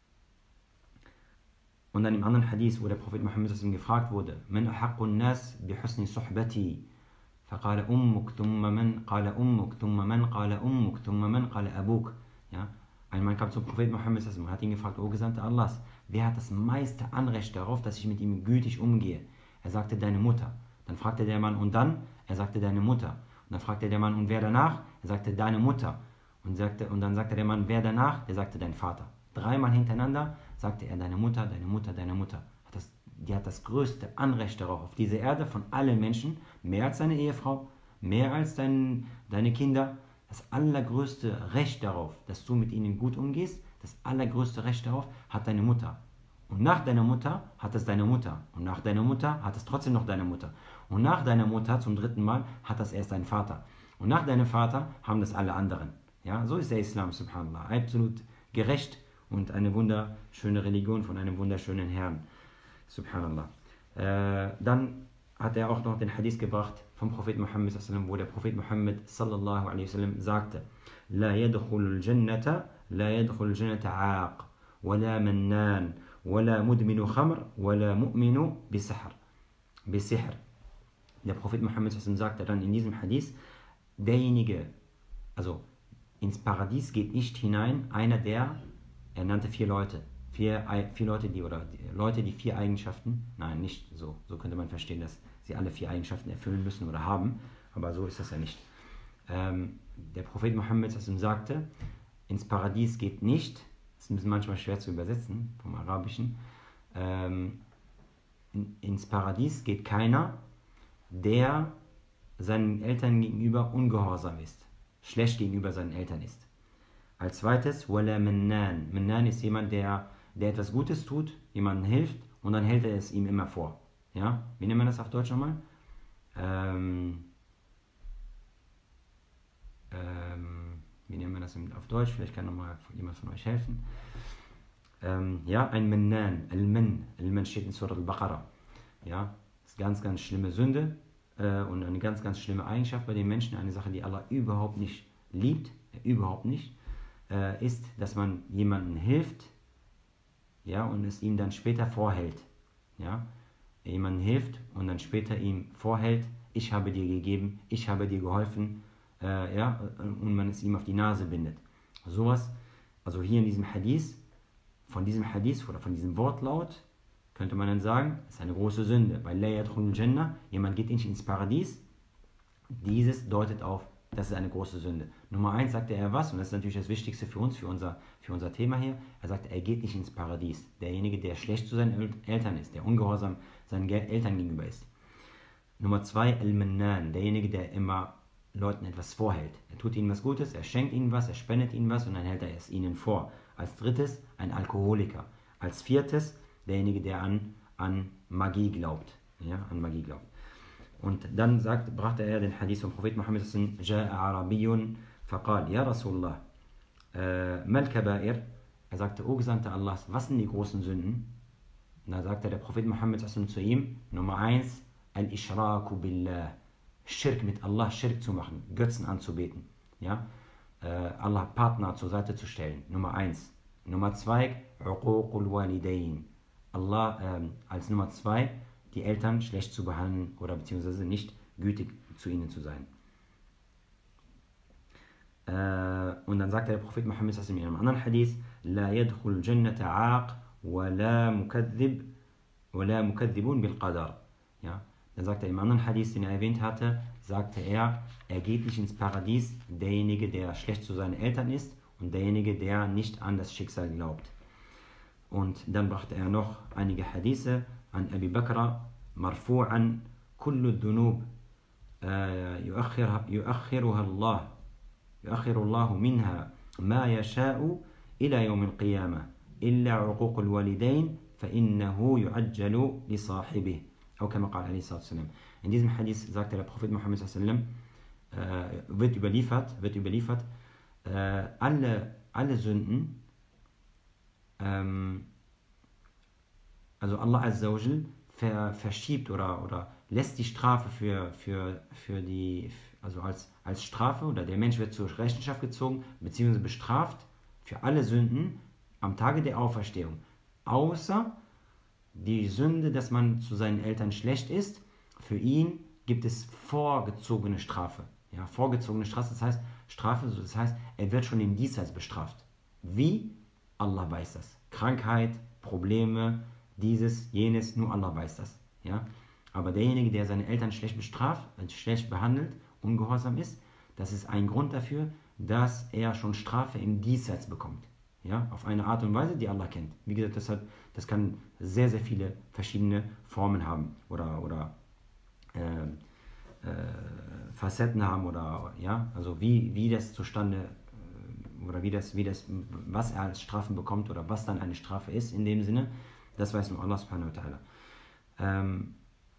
Und dann im anderen Hadith, wo der Prophet Muhammad gefragt wurde, Man ahaqqun nas bihusni suhbati? فقال أمك ثم من قال أمك ثم من قال أمك ثم من قال أبوك. Ja, ein Mann kam zum Prophet Muhammad und hat ihn gefragt, O Gesandter Allahs, wer hat das meiste Anrecht darauf, dass ich mit ihm gütig umgehe? Er sagte, deine Mutter. Dann fragte der Mann, und dann? Er sagte, deine Mutter. Und dann fragte der Mann, und wer danach? Er sagte, deine Mutter. Und, sagte, und dann sagte der Mann, wer danach? Er sagte, dein Vater. Dreimal hintereinander sagte er, deine Mutter, deine Mutter, deine Mutter. Hat das, die hat das größte Anrecht darauf, auf dieser Erde von allen Menschen, mehr als deine Ehefrau, mehr als dein, deine Kinder. Das allergrößte Recht darauf, dass du mit ihnen gut umgehst, das allergrößte Recht darauf hat deine Mutter. Und nach deiner Mutter hat es deine Mutter. Und nach deiner Mutter hat es trotzdem noch deine Mutter. Und nach deiner Mutter zum dritten Mal hat das erst dein Vater. Und nach deinem Vater haben das alle anderen. Ja, so ist der Islam, subhanallah. Absolut gerecht und eine wunderschöne Religion von einem wunderschönen Herrn, subhanallah. Äh, dann hat er auch noch den Hadith gebracht vom Prophet Muhammad sallallahu alaihi wasallam, wo der Prophet Muhammad sallallahu alaihi wasallam sagte, La yadkhulul jannata, la yadkhulul jannata aaq, wala mannan, wala mudminu khamr, wala mu'minu bisihr. Bisihr. Der Prophet Muhammad sallallahu alaihi wasallam sagte dann in diesem Hadith, derjenige, also ins Paradies geht nicht hinein, einer der, er nannte vier Leute, vier, vier Leute, die, oder die, Leute, die vier Eigenschaften, nein, nicht so, so könnte man verstehen, dass sie alle vier Eigenschaften erfüllen müssen oder haben, aber so ist das ja nicht. Ähm, der Prophet Muhammad sagte, ins Paradies geht nicht, das ist manchmal schwer zu übersetzen vom Arabischen, ähm, in, ins Paradies geht keiner, der seinen Eltern gegenüber ungehorsam ist, schlecht gegenüber seinen Eltern ist. Als zweites, wala mannan. Mannan ist jemand, der, der etwas Gutes tut, jemandem hilft und dann hält er es ihm immer vor. Ja? Wie nennt man das auf Deutsch nochmal? Ähm, ähm, wie nennt man das auf Deutsch? Vielleicht kann nochmal jemand von euch helfen. Ähm, ja, ein Mannan, Al-Man. Al-Man steht in Surah Al-Baqarah. Ja, das ist ganz, ganz schlimme Sünde äh, und eine ganz, ganz schlimme Eigenschaft bei den Menschen. Eine Sache, die Allah überhaupt nicht liebt, äh, überhaupt nicht, äh, ist, dass man jemandem hilft, ja, und es ihm dann später vorhält. Ja, jemandem hilft und dann später ihm vorhält, ich habe dir gegeben, ich habe dir geholfen, äh, ja, und man es ihm auf die Nase bindet. Sowas, also hier in diesem Hadith, von diesem Hadith oder von diesem Wortlaut, könnte man dann sagen, das ist eine große Sünde, weil la yadkhulul Jannah, jemand geht nicht ins Paradies. Dieses deutet auf, das ist eine große Sünde. Nummer eins sagte er was, und das ist natürlich das Wichtigste für uns, für unser, für unser Thema hier. Er sagte, er geht nicht ins Paradies. Derjenige, der schlecht zu seinen Eltern ist, der ungehorsam seinen Eltern gegenüber ist. Nummer zwei, Al-Mannan, derjenige, der immer Leuten etwas vorhält. Er tut ihnen was Gutes, er schenkt ihnen was, er spendet ihnen was und dann hält er es ihnen vor. Als drittes, ein Alkoholiker. Als viertes, derjenige, der an, an Magie glaubt. Ja, an Magie glaubt. Und dann sagt, brachte er den Hadith vom Prophet Muhammad sallallahu alaihi wasallam, Ja'a Arabiyyun faqal, Ya Rasulullah, mal Kabair. Er sagte, O Gesandter Allahs, was sind die großen Sünden? Und da sagte der Prophet Muhammad sallallahu alaihi wasallam zu ihm, Nummer eins, Al-Ishraku billah, Schirk mit Allah, Schirk zu machen, Götzen anzubeten. Ja? Äh, Allah Partner zur Seite zu stellen. Nummer eins. Nummer zwei, Uququl Walidain. Allah ähm, als Nummer zwei, die Eltern schlecht zu behandeln oder beziehungsweise nicht gütig zu ihnen zu sein. Äh, und dann sagte der Prophet Muhammad in einem anderen Hadith, La yadkhul jannata aaq wa la mukadhib wa la mukadhibun bil qadar. Ja? Dann sagt er im anderen Hadith, den er erwähnt hatte, sagte er, er geht nicht ins Paradies, derjenige, der schlecht zu seinen Eltern ist und derjenige, der nicht an das Schicksal glaubt. Und dann brachte er noch einige Hadithe an Abi Bakr, marfu'an, kullu dhunub yuakhiruha Allah, yuakhiru Allah minha ma yasha'u ila yawm al-qiyamah, illa uquq al-walidain, fa innahu yu'ajjalu li sahibih. In diesem Hadith sagte der Prophet Muhammad sallallahu alaihi wasallam, äh, wird überliefert, wird überliefert äh, alle, alle Sünden, ähm, also Allah Azza wa Jal ver, verschiebt oder, oder lässt die Strafe für, für, für die, also als, als Strafe, oder der Mensch wird zur Rechenschaft gezogen, beziehungsweise bestraft für alle Sünden am Tage der Auferstehung, außer die Sünde, dass man zu seinen Eltern schlecht ist. Für ihn gibt es vorgezogene Strafe. Ja, vorgezogene Strafe, das heißt, Strafe, das heißt, er wird schon im Diesseits bestraft. Wie? Allah weiß das. Krankheit, Probleme, dieses, jenes, nur Allah weiß das. Ja? Aber derjenige, der seine Eltern schlecht bestraft, schlecht behandelt, ungehorsam ist, das ist ein Grund dafür, dass er schon Strafe im Diesseits bekommt. Ja, auf eine Art und Weise, die Allah kennt. Wie gesagt, das, hat, das kann sehr, sehr viele verschiedene Formen haben oder, oder äh, äh, Facetten haben oder ja, also wie, wie das zustande äh, oder wie das, wie das, was er als Strafen bekommt oder was dann eine Strafe ist in dem Sinne, das weiß nur Allah subhanahu wa ta'ala. Ähm,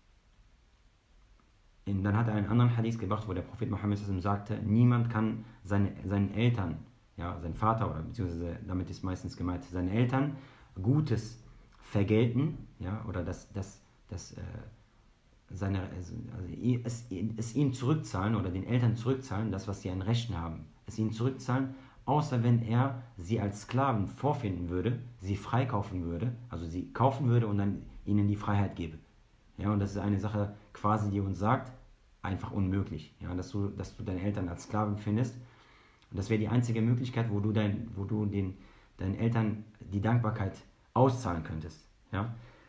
dann hat er einen anderen Hadith gebracht, wo der Prophet Muhammad sagte, niemand kann seine, seinen Eltern, ja, sein Vater oder beziehungsweise damit ist meistens gemeint, seine Eltern Gutes vergelten, ja, oder das, das, das, äh, seine, also es, es ihnen zurückzahlen oder den Eltern zurückzahlen, das, was sie an Rechten haben, es ihnen zurückzahlen, außer wenn er sie als Sklaven vorfinden würde, sie freikaufen würde, also sie kaufen würde und dann ihnen die Freiheit gebe. Ja, und das ist eine Sache quasi, die uns sagt, einfach unmöglich, ja, dass du, dass du deine Eltern als Sklaven findest. Und das wäre die einzige Möglichkeit, wo du, dein, wo du den, deinen Eltern die Dankbarkeit auszahlen könntest. Ja?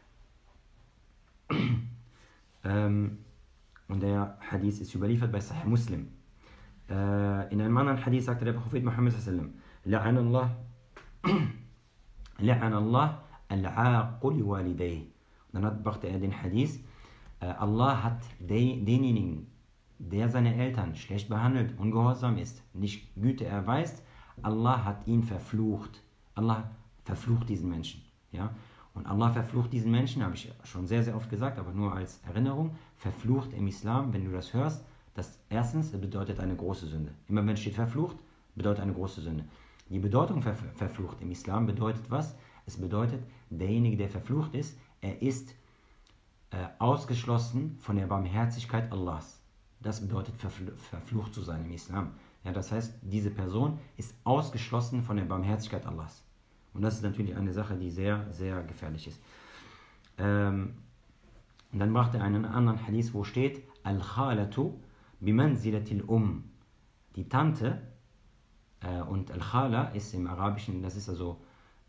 ähm, und der Hadith ist überliefert bei Sahih Muslim. Äh, in einem anderen Hadith sagte der Prophet Muhammad sallallahu alaihi wasallam, La'an Allah al-aaqu li walidayhi. Und dann brachte er den Hadith, Äh, Allah hat de, denjenigen, der seine Eltern schlecht behandelt, ungehorsam ist, nicht Güte erweist, Allah hat ihn verflucht. Allah verflucht diesen Menschen. Ja? Und Allah verflucht diesen Menschen, habe ich schon sehr, sehr oft gesagt, aber nur als Erinnerung, verflucht im Islam, wenn du das hörst, das erstens bedeutet eine große Sünde. Immer wenn es steht verflucht, bedeutet eine große Sünde. Die Bedeutung ver verflucht im Islam bedeutet was? Es bedeutet, derjenige, der verflucht ist, er ist äh, ausgeschlossen von der Barmherzigkeit Allahs. Das bedeutet verfl verflucht zu sein im Islam. Ja, das heißt, diese Person ist ausgeschlossen von der Barmherzigkeit Allahs. Und das ist natürlich eine Sache, die sehr, sehr gefährlich ist. Ähm, und dann brachte er einen anderen Hadith, wo steht, Al-Khalatu bimanzilatil Um. Die Tante, äh, und Al-Khala ist im Arabischen, das ist also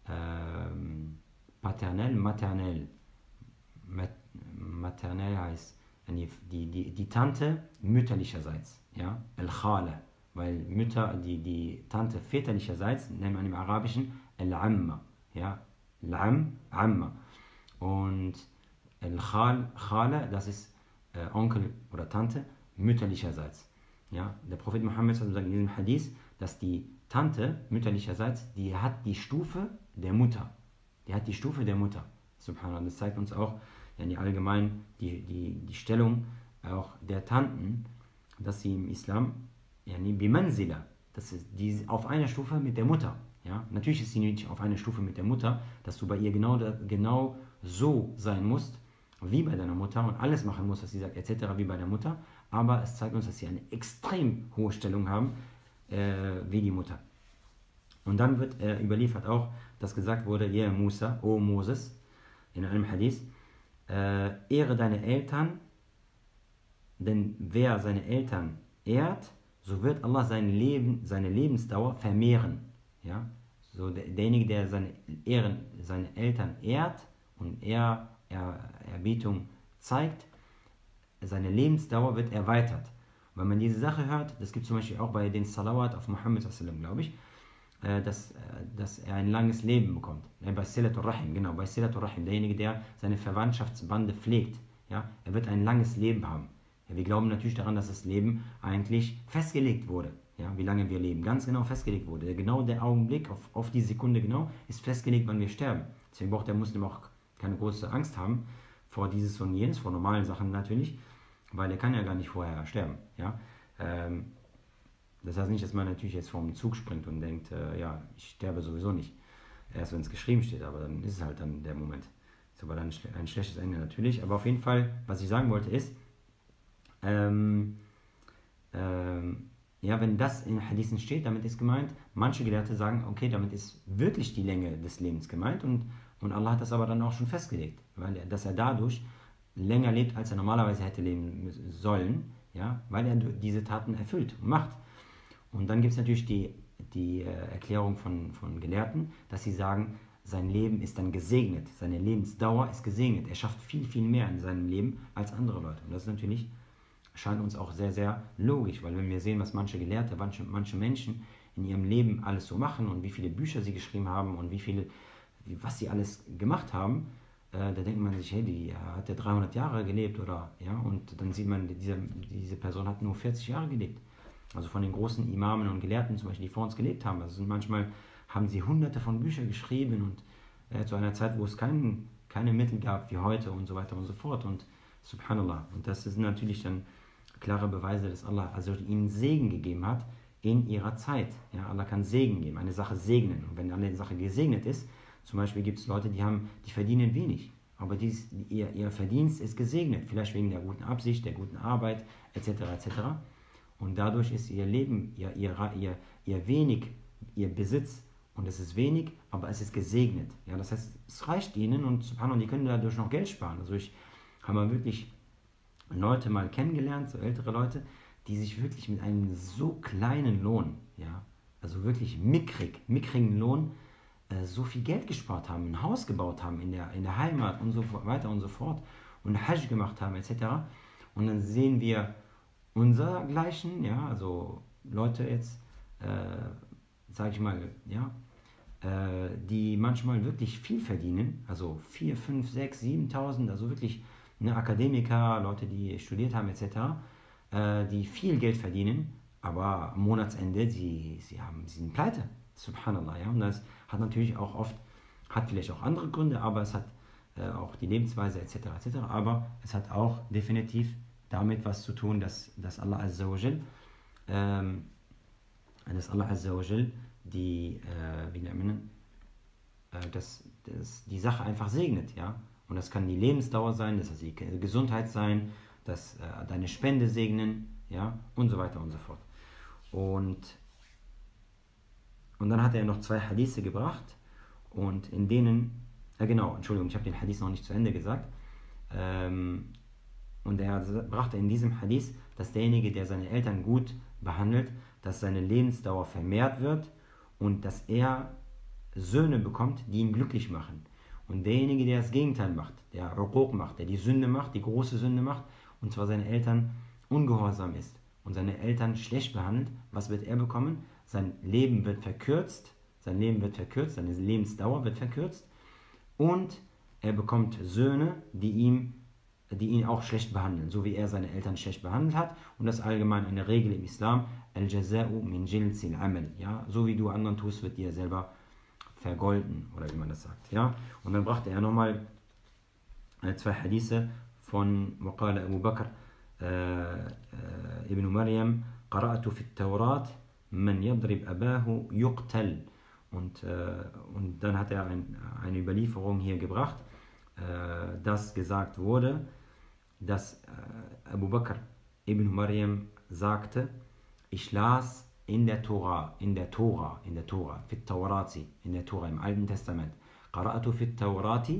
ähm, paternell, maternell. Mat maternell heißt die, die, die Tante mütterlicherseits, ja, Al-Khala. Weil Mütter, die, die Tante väterlicherseits, nennt man im Arabischen Al-Amma, ja, Al-Am, Amma. Und Al-Khala, das ist äh, Onkel oder Tante mütterlicherseits. Ja, der Prophet Muhammad sagt in diesem Hadith, dass die Tante mütterlicherseits, die hat die Stufe der Mutter. Die hat die Stufe der Mutter. Subhanallah. Das zeigt uns auch ja, die allgemein die, die, die Stellung auch der Tanten, dass sie im Islam ja, bimanzila, das ist die auf einer Stufe mit der Mutter. Ja? Natürlich ist sie nicht auf einer Stufe mit der Mutter, dass du bei ihr genau, genau so sein musst, wie bei deiner Mutter und alles machen musst, was sie sagt, et cetera, wie bei der Mutter. Aber es zeigt uns, dass sie eine extrem hohe Stellung haben, äh, wie die Mutter. Und dann wird äh, überliefert auch, dass gesagt wurde, ja Musa, o Moses, in einem Hadith, äh, ehre deine Eltern, denn wer seine Eltern ehrt, so wird Allah sein Leben, seine Lebensdauer vermehren. Ja? So der, derjenige, der seine, Ehren, seine Eltern ehrt und er, er Erbietung zeigt, seine Lebensdauer wird erweitert. Und wenn man diese Sache hört, das gibt es zum Beispiel auch bei den Salawat auf Muhammad, glaube ich, dass, dass er ein langes Leben bekommt. Bei Silatul Rahim, genau, bei Silatul Rahim, derjenige, der seine Verwandtschaftsbande pflegt, ja, er wird ein langes Leben haben. Ja, wir glauben natürlich daran, dass das Leben eigentlich festgelegt wurde, ja, wie lange wir leben, ganz genau festgelegt wurde. Genau der Augenblick, auf, auf die Sekunde genau, ist festgelegt, wann wir sterben. Deswegen braucht der Muslim auch keine große Angst haben vor dieses und jenes, vor normalen Sachen natürlich, weil er kann ja gar nicht vorher sterben. Ja? Ähm, das heißt nicht, dass man natürlich jetzt vor dem Zug springt und denkt, äh, ja, ich sterbe sowieso nicht. Erst wenn es geschrieben steht, aber dann ist es halt dann der Moment. Ist aber dann ein schlechtes Ende natürlich. Aber auf jeden Fall, was ich sagen wollte ist, ähm, ähm, ja, wenn das in Hadithen steht, damit ist gemeint, manche Gelehrte sagen, okay, damit ist wirklich die Länge des Lebens gemeint und, und Allah hat das aber dann auch schon festgelegt, weil er, dass er dadurch länger lebt, als er normalerweise hätte leben sollen, ja, weil er diese Taten erfüllt und macht. Und dann gibt es natürlich die, die äh, Erklärung von, von Gelehrten, dass sie sagen, sein Leben ist dann gesegnet, seine Lebensdauer ist gesegnet. Er schafft viel, viel mehr in seinem Leben als andere Leute. Und das ist natürlich, scheint uns auch sehr, sehr logisch, weil wenn wir sehen, was manche Gelehrte, manche, manche Menschen in ihrem Leben alles so machen und wie viele Bücher sie geschrieben haben und wie viele, was sie alles gemacht haben, äh, da denkt man sich, hey, die hat ja dreihundert Jahre gelebt oder, ja, und dann sieht man, diese, diese Person hat nur vierzig Jahre gelebt. Also von den großen Imamen und Gelehrten zum Beispiel, die vor uns gelebt haben. Also manchmal haben sie hunderte von Büchern geschrieben und äh, zu einer Zeit, wo es kein, keine Mittel gab wie heute und so weiter und so fort. Und subhanallah. Und das sind natürlich dann klare Beweise, dass Allah also ihnen Segen gegeben hat in ihrer Zeit. Ja, Allah kann Segen geben, eine Sache segnen. Und wenn eine Sache gesegnet ist, zum Beispiel gibt es Leute, die, haben, die verdienen wenig. Aber dies, ihr, ihr Verdienst ist gesegnet. Vielleicht wegen der guten Absicht, der guten Arbeit, et cetera et cetera. Und dadurch ist ihr Leben, ihr, ihr, ihr, ihr wenig, ihr Besitz, und es ist wenig, aber es ist gesegnet. Ja, das heißt, es reicht ihnen und subhanallah, die können dadurch noch Geld sparen. Also ich habe wirklich Leute mal kennengelernt, so ältere Leute, die sich wirklich mit einem so kleinen Lohn, ja, also wirklich mickrig, mickrigen Lohn, äh, so viel Geld gespart haben, ein Haus gebaut haben in der, in der Heimat und so weiter und so fort und Hajj gemacht haben et cetera. Und dann sehen wir unser Gleichen, ja, also Leute jetzt, äh, sage ich mal, ja, äh, die manchmal wirklich viel verdienen, also vier, fünf, sechs, siebentausend, also wirklich ne, Akademiker, Leute, die studiert haben et cetera, äh, die viel Geld verdienen, aber am Monatsende, sie, sie, haben, sie sind pleite. Subhanallah, ja. Und das hat natürlich auch oft, hat vielleicht auch andere Gründe, aber es hat äh, auch die Lebensweise et cetera et cetera. Aber es hat auch definitiv damit was zu tun, dass, dass Allah Azza wa Jal, ähm, dass Allah Azza wa Jal die, äh, wie nennt man, äh, dass, dass die Sache einfach segnet, ja. Und das kann die Lebensdauer sein, das kann die Gesundheit sein, dass äh, deine Spende segnen, ja, und so weiter und so fort. Und, und dann hat er noch zwei Hadithe gebracht, und in denen, äh genau, Entschuldigung, ich habe den Hadith noch nicht zu Ende gesagt, ähm, und er brachte in diesem Hadith, dass derjenige, der seine Eltern gut behandelt, dass seine Lebensdauer vermehrt wird und dass er Söhne bekommt, die ihn glücklich machen. Und derjenige, der das Gegenteil macht, der Uquq macht, der die Sünde macht, die große Sünde macht, und zwar seine Eltern ungehorsam ist und seine Eltern schlecht behandelt, was wird er bekommen? Sein Leben wird verkürzt, sein Leben wird verkürzt, seine Lebensdauer wird verkürzt, und er bekommt Söhne, die ihm die ihn auch schlecht behandeln, so wie er seine Eltern schlecht behandelt hat. Und das ist allgemein eine Regel im Islam, al-jaza'u min jinsil amal, ja, so wie du anderen tust, wird dir selber vergolden, oder wie man das sagt, ja. Und dann brachte er nochmal zwei Hadithe von وقال Abu Bakr ibn Maryam قرأت في التوراة من يضرب أباه يقتل. Und, äh, und dann hat er ein, eine Überlieferung hier gebracht, äh, dass gesagt wurde, dass äh, Abu Bakr ibn Maryam sagte, ich las in der Tora, in der Tora, in der Tora, fit Taurati, in der Tora, im Alten Testament, qara'atu fit Taurati,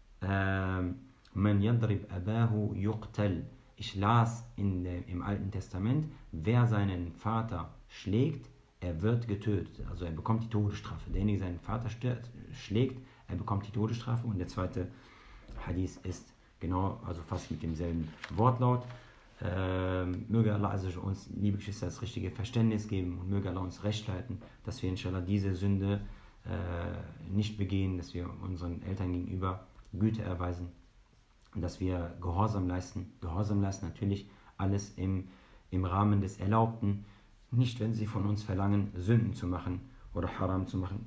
man yadrib abahu yuqtal. Ich las in der, im Alten Testament, wer seinen Vater schlägt, er wird getötet, also er bekommt die Todesstrafe. Derjenige, der seinen Vater stört, schlägt, er bekommt die Todesstrafe. Und der zweite Hadith ist genau, also fast mit demselben Wortlaut. Ähm, möge Allah also uns, liebe Geschwister, das richtige Verständnis geben, und möge Allah uns recht leiten, dass wir inshallah diese Sünde äh, nicht begehen, dass wir unseren Eltern gegenüber Güte erweisen, und dass wir Gehorsam leisten. Gehorsam leisten natürlich alles im, im Rahmen des Erlaubten, nicht wenn sie von uns verlangen, Sünden zu machen oder Haram zu machen,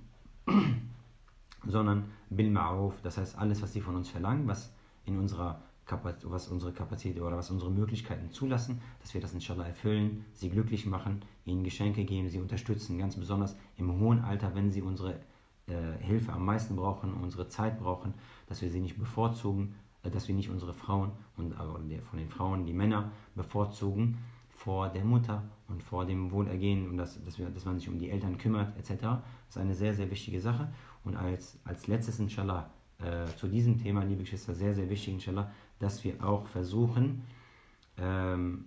sondern bil ma'ruf, das heißt alles, was sie von uns verlangen, was in unserer Kapazität, was unsere Kapazität oder was unsere Möglichkeiten zulassen, dass wir das inshallah erfüllen, sie glücklich machen, ihnen Geschenke geben, sie unterstützen, ganz besonders im hohen Alter, wenn sie unsere äh, Hilfe am meisten brauchen, unsere Zeit brauchen, dass wir sie nicht bevorzugen, äh, dass wir nicht unsere Frauen und äh, von den Frauen die Männer bevorzugen vor der Mutter und vor dem Wohlergehen, und dass, dass, wir, dass man sich um die Eltern kümmert et cetera. Das ist eine sehr, sehr wichtige Sache. Und als, als letztes inshallah äh, zu diesem Thema, liebe Geschwister, sehr, sehr wichtig inshallah, dass wir auch versuchen, ähm,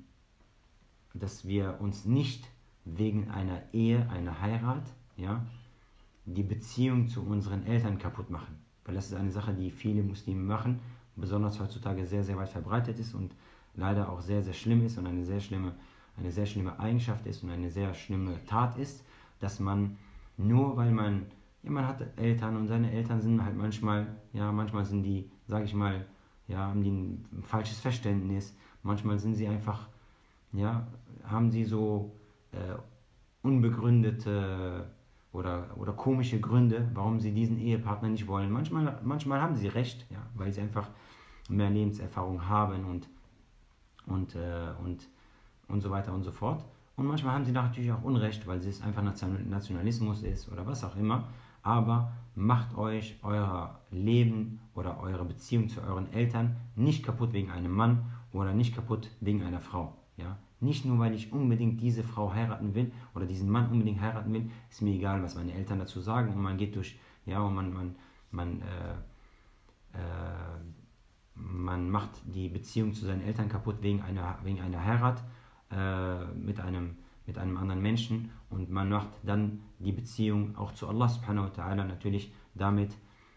dass wir uns nicht wegen einer Ehe, einer Heirat, ja, die Beziehung zu unseren Eltern kaputt machen. Weil das ist eine Sache, die viele Muslime machen, besonders heutzutage sehr, sehr weit verbreitet ist und leider auch sehr, sehr schlimm ist und eine sehr schlimme, eine sehr schlimme Eigenschaft ist und eine sehr schlimme Tat ist, dass man nur weil man, ja, man hat Eltern und seine Eltern sind halt manchmal, ja, manchmal sind die, sage ich mal, ja, haben die ein falsches Verständnis, manchmal sind sie einfach, ja, haben sie so äh, unbegründete oder, oder komische Gründe, warum sie diesen Ehepartner nicht wollen. Manchmal, manchmal haben sie recht, ja, weil sie einfach mehr Lebenserfahrung haben und, und, äh, und, und so weiter und so fort. Und manchmal haben sie natürlich auch Unrecht, weil es einfach Nationalismus ist oder was auch immer. Aber macht euch euer Leben oder eure Beziehung zu euren Eltern nicht kaputt wegen einem Mann oder nicht kaputt wegen einer Frau. Ja? Nicht nur, weil ich unbedingt diese Frau heiraten will oder diesen Mann unbedingt heiraten will, ist mir egal, was meine Eltern dazu sagen, und man geht durch, ja, und man, man, man, äh, äh, man macht die Beziehung zu seinen Eltern kaputt wegen einer, wegen einer Heirat äh, mit einem mit einem anderen Menschen, und man macht dann die Beziehung auch zu Allah subhanahu wa ta'ala natürlich damit,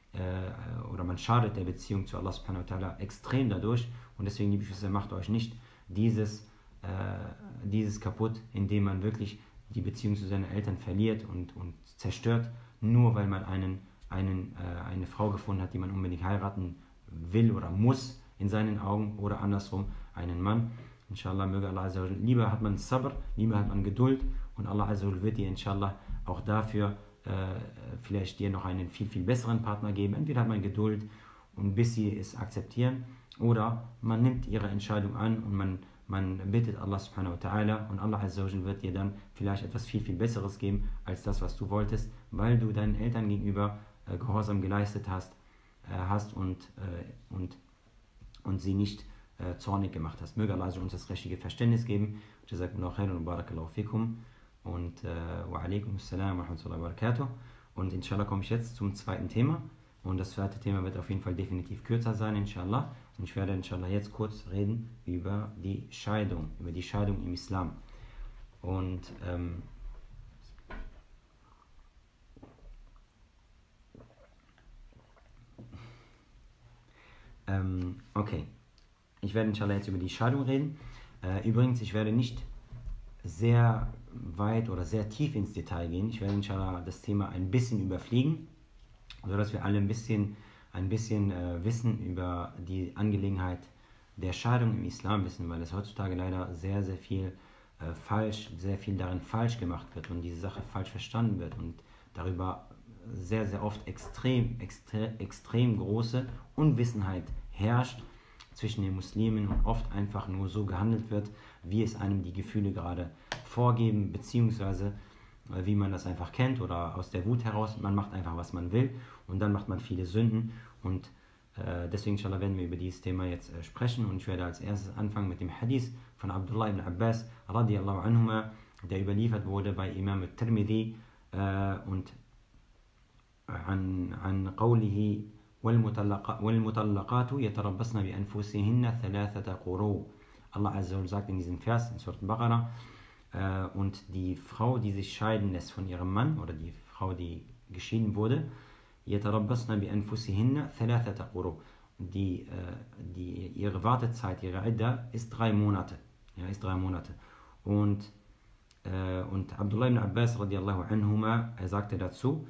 äh, oder man schadet der Beziehung zu Allah subhanahu wa ta'ala extrem dadurch. Und deswegen, liebe Geschwister, macht euch nicht dieses, äh, dieses kaputt, indem man wirklich die Beziehung zu seinen Eltern verliert und, und zerstört, nur weil man einen, einen, äh, eine Frau gefunden hat, die man unbedingt heiraten will oder muss, in seinen Augen oder andersrum einen Mann. Inshallah, möge Allah Azza wa Jal, lieber hat man Sabr, lieber hat man Geduld und Allah Azza wa Jal wird dir inshallah auch dafür äh, vielleicht dir noch einen viel, viel besseren Partner geben. Entweder hat man Geduld und bis sie es akzeptieren oder man nimmt ihre Entscheidung an und man, man bittet Allah subhanahu wa ta'ala und Allah Azza wa Jal wird dir dann vielleicht etwas viel, viel Besseres geben als das, was du wolltest, weil du deinen Eltern gegenüber äh, Gehorsam geleistet hast, äh, hast und, äh, und, und sie nicht äh, zornig gemacht hast. Möge Allah uns das richtige Verständnis geben. Jazakumullahu khairan und barakallahu fikum und äh, wa alaikum assalam wa rahmatullahi wa barakatuh. Und inshallah komme ich jetzt zum zweiten Thema. Und das zweite Thema wird auf jeden Fall definitiv kürzer sein, inshallah. Und ich werde inshallah jetzt kurz reden über die Scheidung, über die Scheidung im Islam. Und ähm, ähm, okay, ich werde inshallah jetzt über die Scheidung reden. Äh, übrigens, ich werde nicht sehr weit oder sehr tief ins Detail gehen. Ich werde inshallah das Thema ein bisschen überfliegen, sodass wir alle ein bisschen, ein bisschen äh, Wissen über die Angelegenheit der Scheidung im Islam wissen, weil es heutzutage leider sehr, sehr viel äh, falsch, sehr viel darin falsch gemacht wird und diese Sache falsch verstanden wird und darüber sehr, sehr oft extrem, extre, extrem große Unwissenheit herrscht zwischen den Muslimen und oft einfach nur so gehandelt wird, wie es einem die Gefühle gerade vorgeben, beziehungsweise wie man das einfach kennt oder aus der Wut heraus, man macht einfach, was man will und dann macht man viele Sünden und äh, deswegen inshallah werden wir über dieses Thema jetzt äh, sprechen und ich werde als erstes anfangen mit dem Hadith von Abdullah ibn Abbas radiyallahu anhuma, der überliefert wurde bei Imam al-Tirmidhi äh, und عن عن قوله والمطلقات يتربصن بأنفسهن ثلاثة قروء. Allah Azza wa Jalla sagt in diesem Vers in Surah Al-Baqarah, äh, und die Frau, die sich scheiden lässt von ihrem Mann oder die Frau, die geschieden wurde, يتربصن بأنفسهن ثلاثة قروء. Die, äh, die, ihre Wartezeit, ihre Idda ist drei Monate. Ja, ist drei Monate. Und, äh, und Abdullah ibn Abbas radiallahu anhuma, er sagte dazu,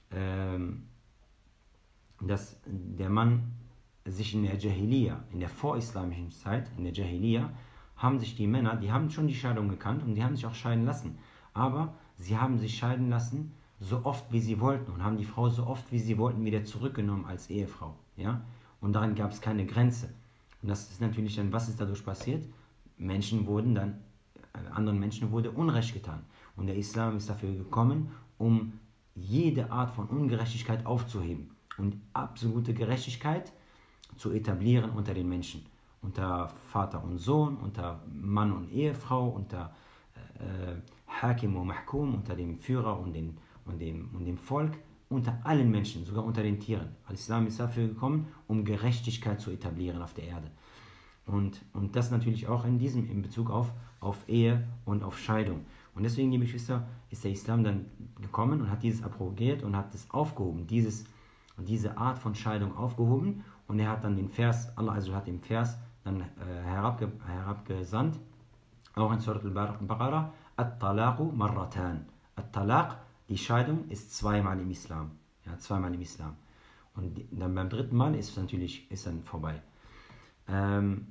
dass der Mann sich in der Jahiliya, in der vorislamischen Zeit, in der Jahiliya, haben sich die Männer, die haben schon die Scheidung gekannt und die haben sich auch scheiden lassen. Aber sie haben sich scheiden lassen, so oft wie sie wollten und haben die Frau so oft wie sie wollten wieder zurückgenommen als Ehefrau. Ja? Und darin gab es keine Grenze. Und das ist natürlich dann, was ist dadurch passiert? Menschen wurden dann, anderen Menschen wurde Unrecht getan. Und der Islam ist dafür gekommen, um jede Art von Ungerechtigkeit aufzuheben und absolute Gerechtigkeit zu etablieren unter den Menschen. Unter Vater und Sohn, unter Mann und Ehefrau, unter äh, Hakim und Mahkum, unter dem Führer und, den, und, dem, und dem Volk, unter allen Menschen, sogar unter den Tieren. Al-Islam ist dafür gekommen, um Gerechtigkeit zu etablieren auf der Erde. Und, und das natürlich auch in diesem, in Bezug auf, auf Ehe und auf Scheidung. Und deswegen, liebe Geschwister, ist der Islam dann gekommen und hat dieses abrogiert und hat es aufgehoben, dieses, diese Art von Scheidung aufgehoben. Und er hat dann den Vers, Allah also hat den Vers dann äh, herabge, herabgesandt, auch in Surah Al-Baqarah, At-Talaqu marratan. At-Talaq, die Scheidung, ist zweimal im Islam. Ja, zweimal im Islam. Und dann beim dritten Mal ist es natürlich ist dann vorbei. Ähm,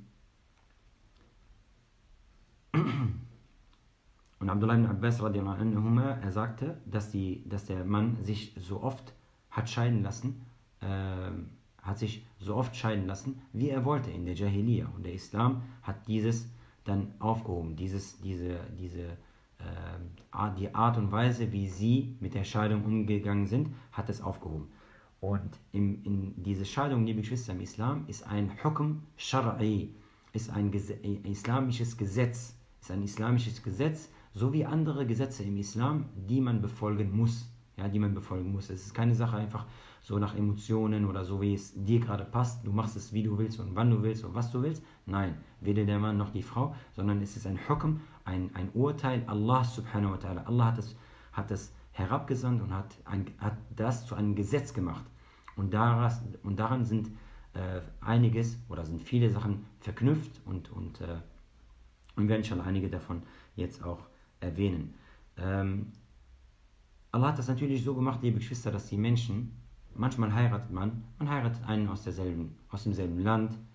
Und Abdullah ibn Abbas radiallahu anhuma, er sagte, dass, die, dass der Mann sich so oft hat scheiden lassen, äh, hat sich so oft scheiden lassen, wie er wollte in der Jahiliya. Und der Islam hat dieses dann aufgehoben, dieses, diese, diese, äh, die Art und Weise, wie sie mit der Scheidung umgegangen sind, hat es aufgehoben. Und in, in diese Scheidung, liebe Geschwister, im Islam ist ein Hukm Shar'i, ist ein, ein islamisches Gesetz, ist ein islamisches Gesetz, so wie andere Gesetze im Islam, die man befolgen muss. Ja, die man befolgen muss. Es ist keine Sache einfach so nach Emotionen oder so, wie es dir gerade passt. Du machst es, wie du willst und wann du willst und was du willst. Nein, weder der Mann noch die Frau, sondern es ist ein Hukm, ein, ein Urteil Allah subhanahu wa ta'ala. Allah hat es, hat es herabgesandt und hat, ein, hat das zu einem Gesetz gemacht. Und, daraus, und daran sind äh, einiges oder sind viele Sachen verknüpft und, und, äh, und wir werden schon einige davon jetzt auch erwähnen. Ähm, Allah hat das natürlich so gemacht, liebe Geschwister, dass die Menschen, manchmal heiratet man, man heiratet einen aus, derselben, aus demselben Land, äh,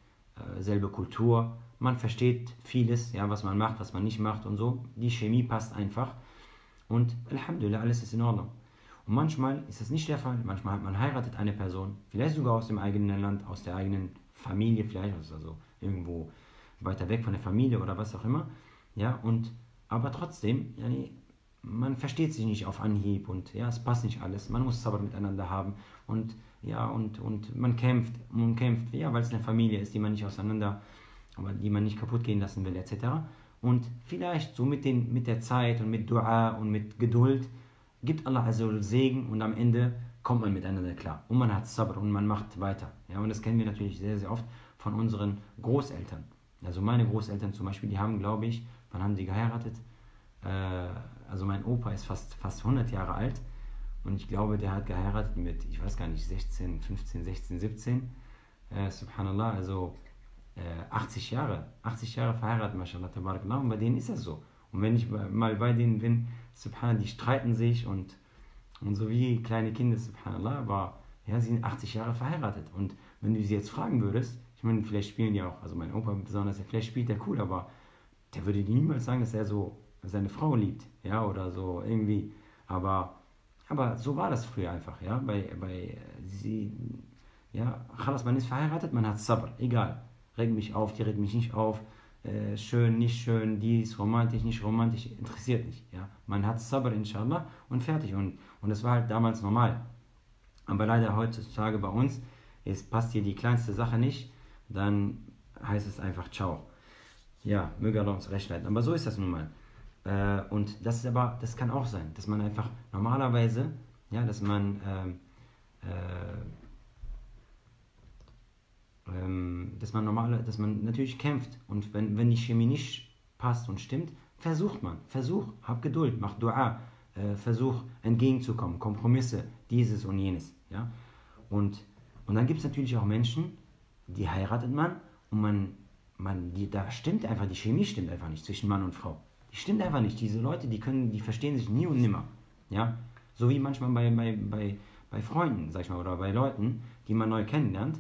äh, selbe Kultur, man versteht vieles, ja, was man macht, was man nicht macht und so. Die Chemie passt einfach und Alhamdulillah, alles ist in Ordnung. Und manchmal ist das nicht der Fall, manchmal hat man heiratet eine Person, vielleicht sogar aus dem eigenen Land, aus der eigenen Familie, vielleicht also irgendwo weiter weg von der Familie oder was auch immer, ja, und aber trotzdem, ja, man versteht sich nicht auf Anhieb und ja, es passt nicht alles, man muss Sabr miteinander haben und ja, und, und man kämpft, man kämpft, ja, weil es eine Familie ist, die man nicht auseinander, aber die man nicht kaputt gehen lassen will, et cetera. Und vielleicht so mit, den, mit der Zeit und mit Dua und mit Geduld gibt Allah also Segen und am Ende kommt man miteinander klar. Und man hat Sabr und man macht weiter. Ja, und das kennen wir natürlich sehr, sehr oft von unseren Großeltern. Also meine Großeltern zum Beispiel, die haben, glaube ich, wann haben die geheiratet? Äh, also mein Opa ist fast, fast hundert Jahre alt und ich glaube, der hat geheiratet mit, ich weiß gar nicht, sechzehn, fünfzehn, sechzehn, siebzehn. Äh, Subhanallah, also äh, achtzig Jahre, achtzig Jahre verheiratet, mashallah, tabarakallah, und bei denen ist das so. Und wenn ich mal bei denen bin, Subhanallah, die streiten sich und, und so wie kleine Kinder, Subhanallah, aber ja, sie sind achtzig Jahre verheiratet. Und wenn du sie jetzt fragen würdest, ich meine, vielleicht spielen die auch, also mein Opa besonders, vielleicht spielt der cool, aber der würde dir niemals sagen, dass er so seine Frau liebt, ja, oder so irgendwie. Aber, aber so war das früher einfach, ja, bei, bei sie, ja, khalas, man ist verheiratet, man hat Sabr, egal, regt mich auf, die regt mich nicht auf, äh, schön, nicht schön, dies, romantisch, nicht romantisch, interessiert nicht, ja, man hat Sabr, inshallah, und fertig, und, und das war halt damals normal. Aber leider heutzutage bei uns, es passt hier die kleinste Sache nicht, dann heißt es einfach ciao. Ja, möge Allah uns recht leiten. Aber so ist das nun mal. Äh, und das ist aber, das kann auch sein, dass man einfach normalerweise, ja, dass man ähm, äh, ähm, dass man normale, dass man natürlich kämpft und wenn, wenn die Chemie nicht passt und stimmt, versucht man, versuch, hab Geduld, mach Dua, äh, versuch entgegenzukommen, Kompromisse, dieses und jenes, ja. Und, und dann gibt es natürlich auch Menschen, die heiratet man und man, man die, da stimmt einfach, die Chemie stimmt einfach nicht zwischen Mann und Frau. Die stimmt einfach nicht. Diese Leute, die können, die verstehen sich nie und nimmer. Ja? So wie manchmal bei, bei, bei, bei Freunden, sag ich mal, oder bei Leuten, die man neu kennenlernt.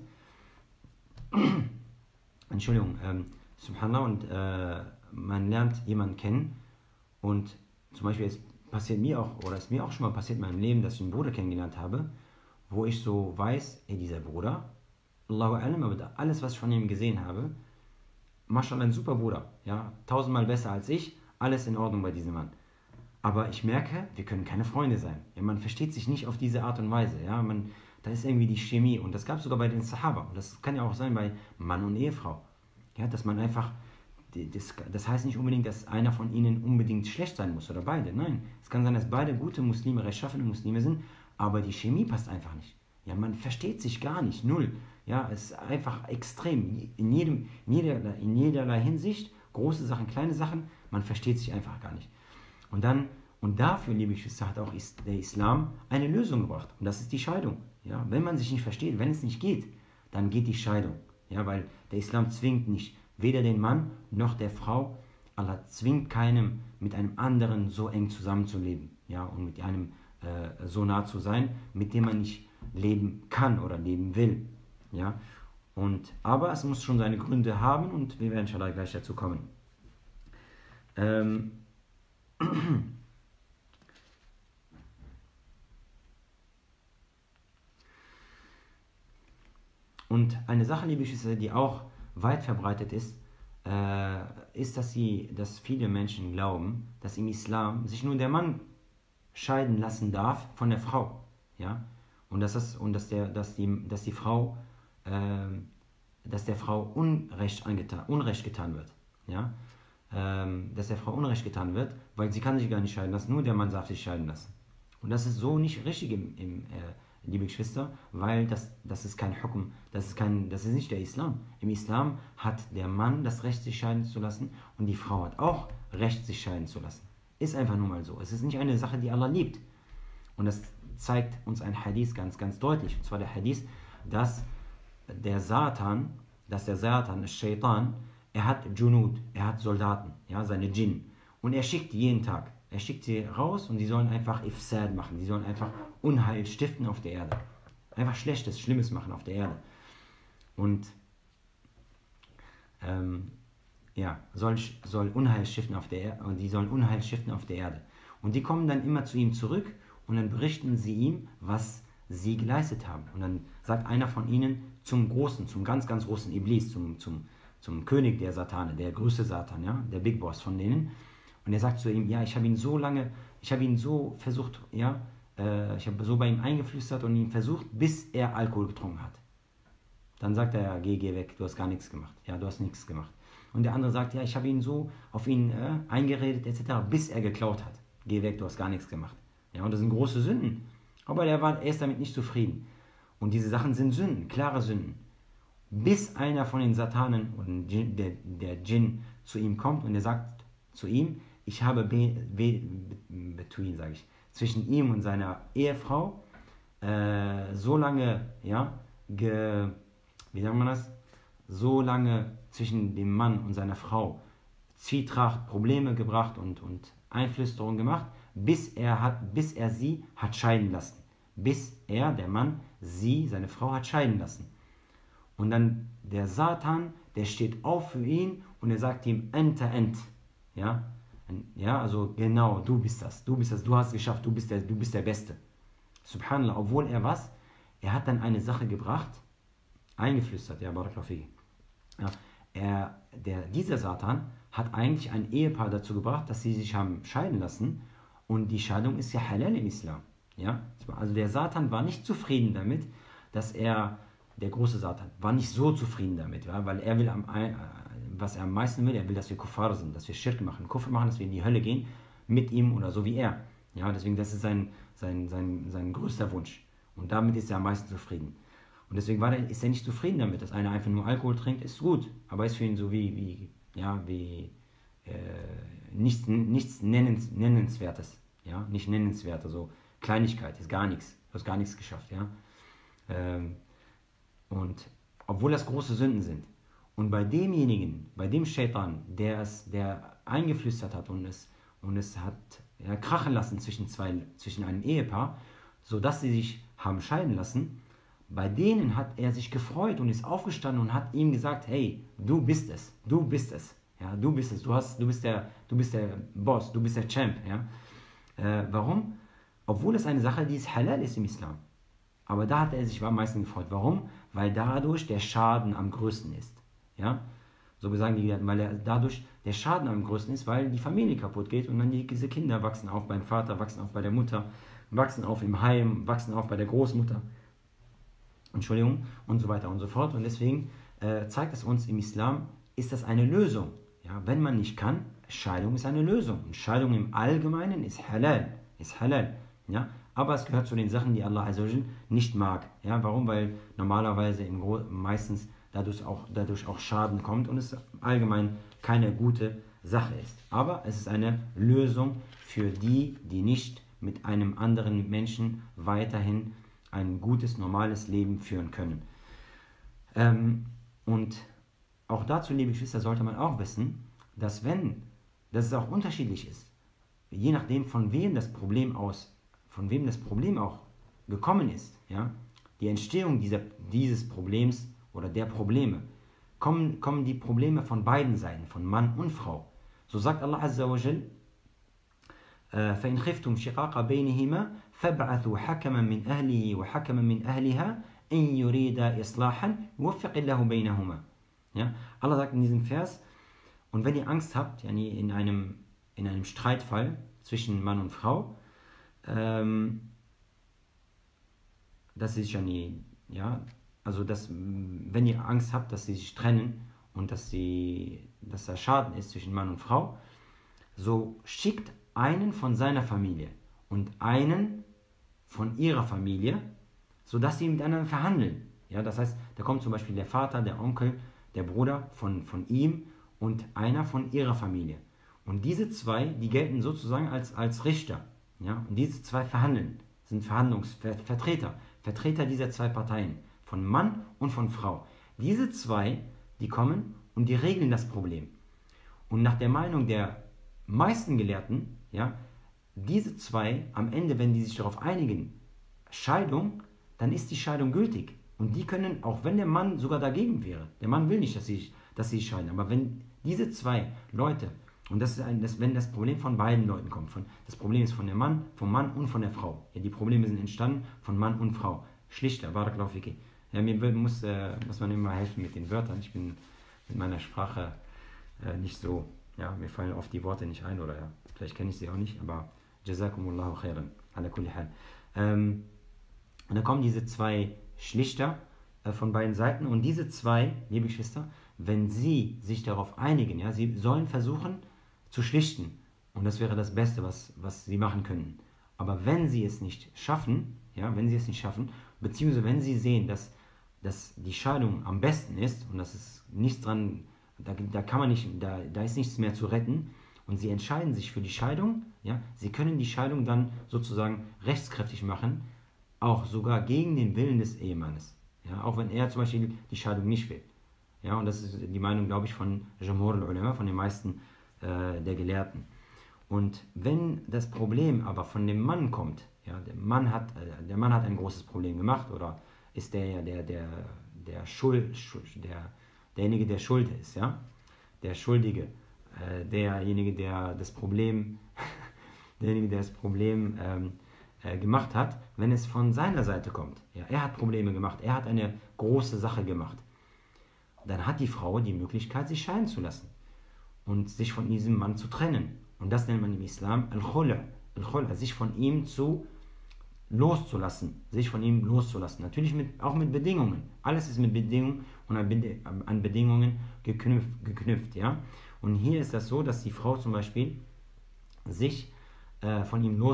Entschuldigung, ähm, Subhanallah, und äh, man lernt jemanden kennen und zum Beispiel, es passiert mir auch, oder es ist mir auch schon mal passiert in meinem Leben, dass ich einen Bruder kennengelernt habe, wo ich so weiß, ey, dieser Bruder, Allahu alam, aber alles, was ich von ihm gesehen habe, Mashallah, ein super Bruder, ja, tausendmal besser als ich, alles in Ordnung bei diesem Mann. Aber ich merke, wir können keine Freunde sein. Ja, man versteht sich nicht auf diese Art und Weise. Ja, man, da ist irgendwie die Chemie. Und das gab es sogar bei den Sahaba. Und das kann ja auch sein bei Mann und Ehefrau. Ja, dass man einfach, das, das heißt nicht unbedingt, dass einer von ihnen unbedingt schlecht sein muss oder beide. Nein, es kann sein, dass beide gute Muslime, rechtschaffene Muslime sind, aber die Chemie passt einfach nicht. Ja, man versteht sich gar nicht, null. Ja, es ist einfach extrem. In, jedem, in, jeder, in jederlei Hinsicht, große Sachen, kleine Sachen, man versteht sich einfach gar nicht. Und dann, und dafür, liebe Geschwister, hat auch der Islam eine Lösung gebracht. Und das ist die Scheidung. Ja, wenn man sich nicht versteht, wenn es nicht geht, dann geht die Scheidung. Ja, weil der Islam zwingt nicht, weder den Mann noch der Frau, Allah zwingt keinem, mit einem anderen so eng zusammenzuleben. Ja, und mit einem äh, so nah zu sein, mit dem man nicht leben kann oder leben will. Ja, und, aber es muss schon seine Gründe haben und wir werden inshallah gleich dazu kommen. Ähm, und eine Sache, liebe Geschwister, die auch weit verbreitet ist, äh, ist, dass, sie, dass viele Menschen glauben, dass im Islam sich nur der Mann scheiden lassen darf von der Frau. Ja? Und, dass, das, und dass, der, dass, die, dass die Frau, äh, dass der Frau Unrecht, angetan, Unrecht getan wird. Ja? Ähm, dass der Frau Unrecht getan wird, weil sie kann sich gar nicht scheiden lassen, nur der Mann darf sich scheiden lassen. Und das ist so nicht richtig, im, im, äh, liebe Geschwister, weil das, das ist kein Hukum, das ist, kein, das ist nicht der Islam. Im Islam hat der Mann das Recht, sich scheiden zu lassen und die Frau hat auch Recht, sich scheiden zu lassen. Ist einfach nur mal so. Es ist nicht eine Sache, die Allah liebt. Und das zeigt uns ein Hadith ganz, ganz deutlich. Und zwar der Hadith, dass der Satan, dass der Satan, der Shaitan, er hat Junud, er hat Soldaten, ja, seine Djinn. Und er schickt jeden Tag. Er schickt sie raus und sie sollen einfach Ifsad machen. Sie sollen einfach Unheil stiften auf der Erde. Einfach Schlechtes, Schlimmes machen auf der Erde. Und ähm, ja, soll, soll Unheil stiften auf der Erde, und die sollen Unheil stiften auf der Erde. Und die kommen dann immer zu ihm zurück und dann berichten sie ihm, was sie geleistet haben. Und dann sagt einer von ihnen zum großen, zum ganz, ganz großen Iblis, zum, zum, zum König der Satane, der größte Satan, ja, der Big Boss von denen. Und er sagt zu ihm, ja, ich habe ihn so lange, ich habe ihn so versucht, ja, äh, ich habe so bei ihm eingeflüstert und ihn versucht, bis er Alkohol getrunken hat. Dann sagt er, ja, geh, geh weg, du hast gar nichts gemacht. Ja, du hast nichts gemacht. Und der andere sagt, ja, ich habe ihn so auf ihn äh, eingeredet, et cetera, bis er geklaut hat. Geh weg, du hast gar nichts gemacht. Ja, und das sind große Sünden. Aber er, war, er ist damit nicht zufrieden. Und diese Sachen sind Sünden, klare Sünden. Bis einer von den Satanen, und der, der Djinn, zu ihm kommt und er sagt zu ihm, ich habe be, be, between, sage ich, zwischen ihm und seiner Ehefrau äh, so lange, ja, ge, wie sagt man das, so lange zwischen dem Mann und seiner Frau Zwietracht, Probleme gebracht und, und Einflüsterung gemacht, bis er, hat, bis er sie hat scheiden lassen. Bis er, der Mann, sie, seine Frau, hat scheiden lassen. Und dann der Satan, der steht auf für ihn und er sagt ihm, ente, ent. Ja? Ja, also genau, du bist das, du bist das, du hast es geschafft, du bist der, du bist der Beste. Subhanallah, obwohl er was? Er hat dann eine Sache gebracht, eingeflüstert, ja, Barakallahu fihi. Ja, er, der, dieser Satan hat eigentlich ein Ehepaar dazu gebracht, dass sie sich haben scheiden lassen und die Scheidung ist ja halal im Islam. Ja? Also der Satan war nicht zufrieden damit, dass er, der große Satan, war nicht so zufrieden damit, ja? Weil er will, am, was er am meisten will, er will, dass wir Kuffar sind, dass wir Schirk machen, Kufr machen, dass wir in die Hölle gehen, mit ihm oder so wie er. Ja? Deswegen, das ist sein, sein, sein, sein größter Wunsch und damit ist er am meisten zufrieden. Und deswegen war der, ist er nicht zufrieden damit, dass einer einfach nur Alkohol trinkt, ist gut, aber ist für ihn so wie, wie, ja, wie äh, nichts, nichts Nennens, Nennenswertes, ja, nicht nennenswert, also Kleinigkeit, ist gar nichts, du hast gar nichts geschafft, ja. Ähm, und obwohl das große Sünden sind, und bei demjenigen, bei dem Shaitan, der es, der eingeflüstert hat und es, und es hat ja, krachen lassen zwischen, zwei, zwischen einem Ehepaar, sodass sie sich haben scheiden lassen, bei denen hat er sich gefreut und ist aufgestanden und hat ihm gesagt, hey, du bist es, du bist es, ja, du bist es, du hast, du bist der, du bist der Boss, du bist der Champ, ja. Äh, warum? Obwohl es eine Sache, die ist halal ist im Islam. Aber da hat er sich am meisten gefreut. Warum? Weil dadurch der Schaden am größten ist, ja. So sagen die, weil er dadurch der Schaden am größten ist, weil die Familie kaputt geht und dann die, diese Kinder wachsen auf beim Vater, wachsen auf bei der Mutter, wachsen auf im Heim, wachsen auf bei der Großmutter. Entschuldigung, und so weiter und so fort. Und deswegen äh, zeigt es uns, im Islam ist das eine Lösung. Ja, wenn man nicht kann, Scheidung ist eine Lösung. Und Scheidung im Allgemeinen ist halal. Ist halal. Ja? Aber es gehört zu den Sachen, die Allah Azzawajal nicht mag. Ja? Warum? Weil normalerweise im Gro- meistens dadurch auch, dadurch auch Schaden kommt und es allgemein keine gute Sache ist. Aber es ist eine Lösung für die, die nicht mit einem anderen Menschen weiterhin ein gutes, normales Leben führen können. Ähm, und auch dazu, liebe Geschwister, sollte man auch wissen, dass wenn, dass es auch unterschiedlich ist, je nachdem von wem das Problem aus, von wem das Problem auch gekommen ist, ja, die Entstehung dieser, dieses Problems oder der Probleme, kommen, kommen die Probleme von beiden Seiten, von Mann und Frau. So sagt Allah Azza wa Jal, فإن خفتم شقاق بينهما فابعثوا حكما من أهله وحكما من أهلها إن يريدا إصلاحا يوفق الله بينهما. Ja, Allah sagt in diesem Vers, und wenn ihr Angst habt, yani in einem, in einem Streitfall zwischen Mann und Frau, ähm, dass sie sich yani, ja, also dass, wenn ihr Angst habt, dass sie sich trennen und dass, sie, dass da Schaden ist zwischen Mann und Frau, so schickt einen von seiner Familie und einen von ihrer Familie, sodass sie miteinander verhandeln. Ja, das heißt, da kommt zum Beispiel der Vater, der Onkel, der Bruder von, von ihm und einer von ihrer Familie. Und diese zwei, die gelten sozusagen als, als Richter. Ja? Und diese zwei verhandeln, sind Verhandlungsvertreter, Vertreter dieser zwei Parteien, von Mann und von Frau. Diese zwei, die kommen und die regeln das Problem. Und nach der Meinung der meisten Gelehrten, ja, diese zwei, am Ende, wenn die sich darauf einigen, Scheidung, dann ist die Scheidung gültig. Und die können, auch wenn der Mann sogar dagegen wäre, der Mann will nicht, dass sie, dass sie scheiden. Aber wenn diese zwei Leute, und das ist ein, das, wenn das Problem von beiden Leuten kommt, von, das Problem ist von dem Mann, vom Mann und von der Frau. Ja, die Probleme sind entstanden von Mann und Frau. Schlichter, Barakallahu fiki. Ja, mir muss, äh, muss man immer helfen mit den Wörtern. Ich bin mit meiner Sprache äh, nicht so, ja, mir fallen oft die Worte nicht ein oder ja, vielleicht kenne ich sie auch nicht, aber Jazakumullahu khairan, ala kulli hal. Ähm, und dann kommen diese zwei Schlichter äh, von beiden Seiten und diese zwei, liebe Geschwister, wenn sie sich darauf einigen, ja, sie sollen versuchen zu schlichten und das wäre das Beste, was, was sie machen können. Aber wenn sie es nicht schaffen, ja, wenn sie es nicht schaffen, beziehungsweise wenn sie sehen, dass, dass die Scheidung am besten ist und das ist nichts dran, da, da kann man nicht, da, da ist nichts mehr zu retten und sie entscheiden sich für die Scheidung, ja, sie können die Scheidung dann sozusagen rechtskräftig machen, auch sogar gegen den Willen des Ehemannes, ja, auch wenn er zum Beispiel die Scheidung nicht will. Ja, und das ist die Meinung, glaube ich, von Jamhur al-Ulama, von den meisten äh, der Gelehrten. Und wenn das Problem aber von dem Mann kommt, ja, der Mann hat, äh, der Mann hat ein großes Problem gemacht oder ist der der der der Schuld, der derjenige, der schuld ist, ja, der Schuldige, äh, derjenige, der das Problem, derjenige, der das Problem ähm, äh, gemacht hat, wenn es von seiner Seite kommt, ja, er hat Probleme gemacht, er hat eine große Sache gemacht, dann hat die Frau die Möglichkeit, sich scheiden zu lassen und sich von diesem Mann zu trennen. Und das nennt man im Islam Al-Khula, Al-Khula, sich von ihm zu loszulassen, sich von ihm loszulassen. Natürlich mit, auch mit Bedingungen. Alles ist mit Bedingungen und an Bedingungen geknüpft, geknüpft, ja. Und hier ist das so, dass die Frau zum Beispiel sich äh, von ihm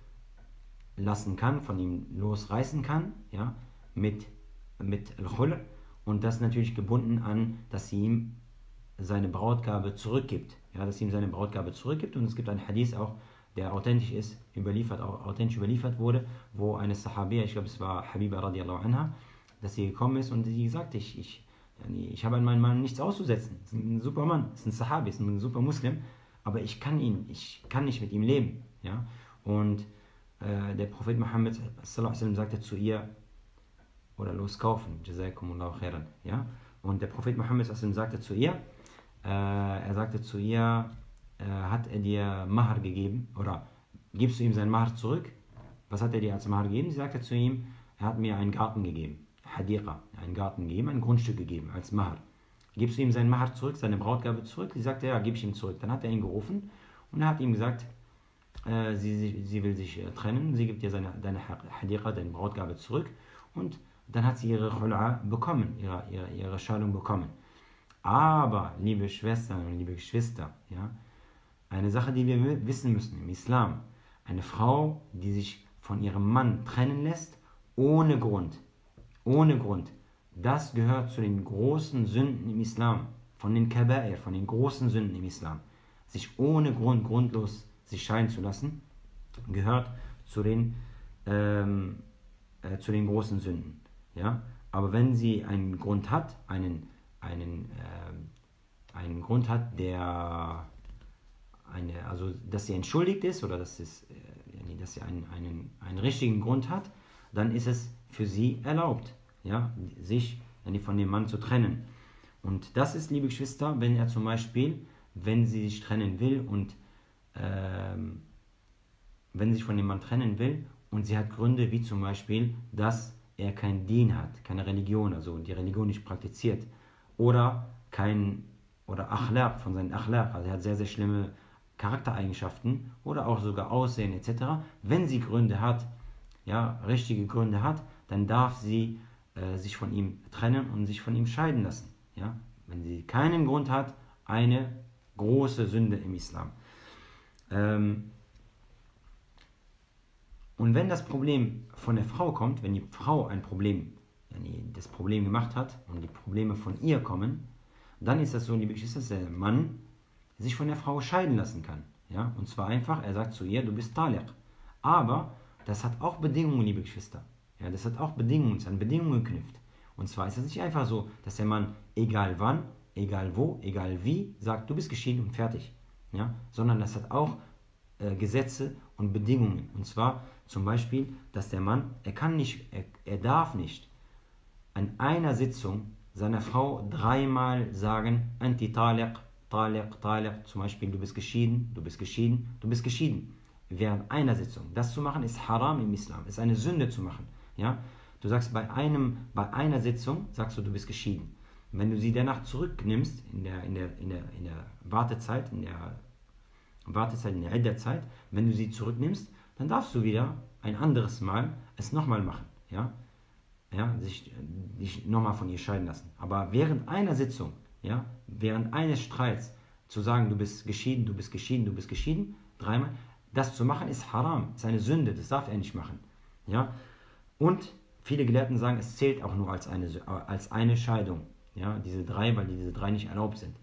loslassen kann, von ihm losreißen kann, ja, mit, mit Al-Khul, und das natürlich gebunden an, dass sie ihm seine Brautgabe zurückgibt, ja, dass sie ihm seine Brautgabe zurückgibt. Und es gibt einen Hadith auch, der authentisch ist, überliefert, auch authentisch überliefert wurde, wo eine Sahabiya, ich glaube es war Habiba radiallahu anha, dass sie gekommen ist und sie gesagt, ich, ich, ich habe an meinen Mann nichts auszusetzen. Es ist ein super Mann, es ist ein Sahabi, es ist ein super Muslim, aber ich kann ihn, ich kann nicht mit ihm leben. Ja? Und äh, der Prophet Muhammad sallallahu alaihi wasallam sagte zu ihr, oder loskaufen, Jazakumullahu khairan. Ja? Und der Prophet Muhammad sallallahu alaihi wasallam sagte zu ihr, äh, er sagte zu ihr, äh, hat er dir Mahar gegeben, oder gibst du ihm seinen Mahar zurück? Was hat er dir als Mahar gegeben? Sie sagte zu ihm, er hat mir einen Garten gegeben, Hadiqa, einen Garten gegeben, ein Grundstück gegeben als Mahar. Gibst du ihm seinen Mahar zurück, seine Brautgabe zurück? Sie sagte, ja, gib ich ihm zurück. Dann hat er ihn gerufen und er hat ihm gesagt, äh, sie, sie, sie will sich äh, trennen, sie gibt dir seine, deine Hadiqa, deine Brautgabe zurück, und dann hat sie ihre Khul'a bekommen, ihre, ihre, ihre Scheidung bekommen. Aber, liebe Schwestern und liebe Geschwister, ja, eine Sache, die wir wissen müssen im Islam, eine Frau, die sich von ihrem Mann trennen lässt, ohne Grund, ohne Grund, das gehört zu den großen Sünden im Islam, von den Kaba'ir, von den großen Sünden im Islam. Sich ohne Grund, grundlos sich scheiden zu lassen, gehört zu den, ähm, äh, zu den großen Sünden. Ja? Aber wenn sie einen Grund hat, einen, einen, äh, einen Grund hat, der eine, also dass sie entschuldigt ist oder dass, es, äh, dass sie einen, einen, einen richtigen Grund hat, dann ist es für sie erlaubt, ja, sich von dem Mann zu trennen. Und das ist, liebe Geschwister, wenn er zum Beispiel, wenn sie sich trennen will und ähm, wenn sie sich von dem Mann trennen will und sie hat Gründe wie zum Beispiel, dass er kein Dien hat, keine Religion, also die Religion nicht praktiziert, oder kein, oder Akhlaq, von seinen Akhlaq, also er hat sehr, sehr schlimme Charaktereigenschaften oder auch sogar Aussehen et cetera. Wenn sie Gründe hat, ja, richtige Gründe hat, dann darf sie äh, sich von ihm trennen und sich von ihm scheiden lassen. Ja? Wenn sie keinen Grund hat, eine große Sünde im Islam. Ähm, und wenn das Problem von der Frau kommt, wenn die Frau ein Problem, wenn die das Problem gemacht hat und die Probleme von ihr kommen, dann ist das so, liebe Geschwister, dass der Mann sich von der Frau scheiden lassen kann. Ja? Und zwar einfach, er sagt zu ihr, du bist Taliq. Aber das hat auch Bedingungen, liebe Geschwister. Ja, das hat auch Bedingungen, es ist an Bedingungen geknüpft. Und zwar ist es nicht einfach so, dass der Mann, egal wann, egal wo, egal wie, sagt, du bist geschieden und fertig. Ja? Sondern das hat auch äh, Gesetze und Bedingungen. Und zwar zum Beispiel, dass der Mann, er kann nicht, er, er darf nicht an einer Sitzung seiner Frau dreimal sagen, Anti taliq, taliq, taliq, zum Beispiel, du bist geschieden, du bist geschieden, du bist geschieden. Während einer Sitzung. Das zu machen ist haram im Islam, ist eine Sünde zu machen. Ja? Du sagst bei, einem, bei einer Sitzung, sagst du, du bist geschieden. Wenn du sie danach zurücknimmst, in der, in der, in der, in der Wartezeit, in der Wartezeit, in der Idda-Zeit, wenn du sie zurücknimmst, dann darfst du wieder ein anderes Mal es nochmal machen. Ja? Ja, sich, sich nochmal von ihr scheiden lassen. Aber während einer Sitzung, ja, während eines Streits, zu sagen, du bist geschieden, du bist geschieden, du bist geschieden, dreimal, das zu machen ist haram, ist eine Sünde, das darf er nicht machen. Ja? Und viele Gelehrten sagen, es zählt auch nur als eine, als eine Scheidung. Ja? Diese drei, weil diese drei nicht erlaubt sind.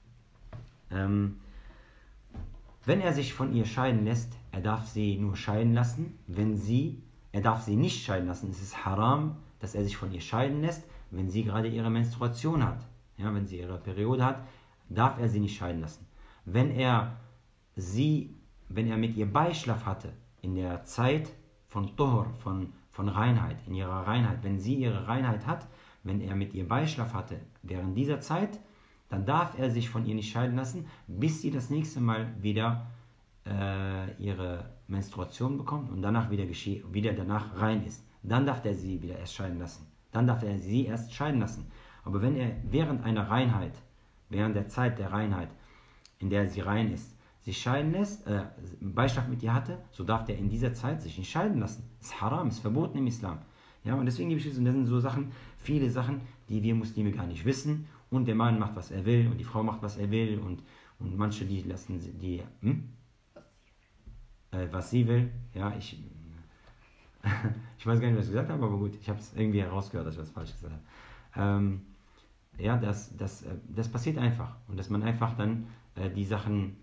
Ähm, wenn er sich von ihr scheiden lässt, er darf sie nur scheiden lassen, wenn sie, er darf sie nicht scheiden lassen, es ist haram, dass er sich von ihr scheiden lässt, wenn sie gerade ihre Menstruation hat. Ja, wenn sie ihre Periode hat, darf er sie nicht scheiden lassen. Wenn er sie, wenn er mit ihr Beischlaf hatte, in der Zeit von Tuhur, von, von Reinheit, in ihrer Reinheit, wenn sie ihre Reinheit hat, wenn er mit ihr Beischlaf hatte während dieser Zeit, dann darf er sich von ihr nicht scheiden lassen, bis sie das nächste Mal wieder äh, ihre Menstruation bekommt und danach wieder, wieder danach rein ist. Dann darf er sie wieder erst scheiden lassen. Dann darf er sie erst scheiden lassen. Aber wenn er während einer Reinheit, während der Zeit der Reinheit, in der sie rein ist, sich scheiden lässt, äh, Beischlaf mit ihr hatte, so darf er in dieser Zeit sich nicht scheiden lassen. Das ist haram, ist verboten im Islam. Ja, und deswegen gibt es, und das sind so Sachen, viele Sachen, die wir Muslime gar nicht wissen. Und der Mann macht, was er will, und die Frau macht, was er will, und, und manche, die lassen, die, hm? äh, was sie will, ja, ich, ich weiß gar nicht, was ich gesagt habe, aber gut, ich habe es irgendwie herausgehört, dass ich was falsch gesagt habe. Ähm, ja, das, das, das passiert einfach. Und dass man einfach dann äh, die Sachen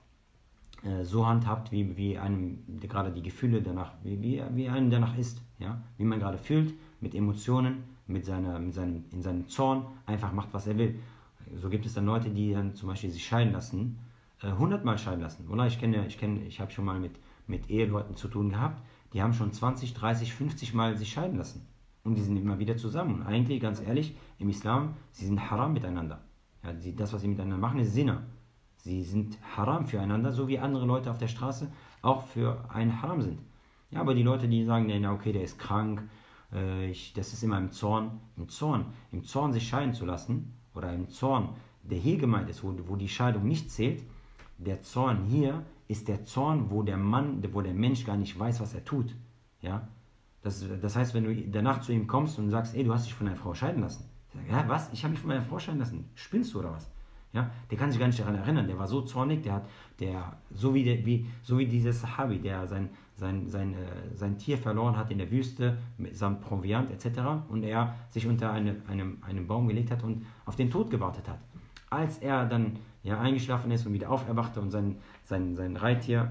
äh, so handhabt, wie, wie einem die, gerade die Gefühle danach, wie, wie, wie einem danach ist. Ja? Wie man gerade fühlt, mit Emotionen, mit seiner, mit seinem, in seinem Zorn, einfach macht, was er will. So gibt es dann Leute, die dann zum Beispiel sich scheiden lassen, äh, hundertmal scheiden lassen. Oder ich kenne, ich kenne, ich habe schon mal mit, mit Eheleuten zu tun gehabt, die haben schon zwanzig, dreißig, fünfzig Mal sich scheiden lassen. Und die sind immer wieder zusammen. Und eigentlich, ganz ehrlich, im Islam, sie sind haram miteinander. Ja, sie, das, was sie miteinander machen, ist Zina. Sie sind haram füreinander, so wie andere Leute auf der Straße auch für einen haram sind. Ja, aber die Leute, die sagen, na okay, der ist krank, äh, ich, das ist immer im Zorn. Im Zorn, im Zorn sich scheiden zu lassen, oder im Zorn, der hier gemeint ist, wo, wo die Scheidung nicht zählt, der Zorn hier ist der Zorn, wo der Mann, wo der Mensch gar nicht weiß, was er tut. Ja? Das, das heißt, wenn du danach zu ihm kommst und sagst, ey, du hast dich von deiner Frau scheiden lassen. Ich sage, ja, was? Ich habe mich von meiner Frau scheiden lassen. Spinnst du oder was? Ja? Der kann sich gar nicht daran erinnern. Der war so zornig, der hat, der, so wie, der, wie, so wie dieser Sahabi, der sein, sein, sein, äh, sein Tier verloren hat in der Wüste, samt Proviant et cetera. Und er sich unter eine, einem, einem Baum gelegt hat und auf den Tod gewartet hat. Als er dann ja, eingeschlafen ist und wieder auferwachte und sein, sein, sein Reittier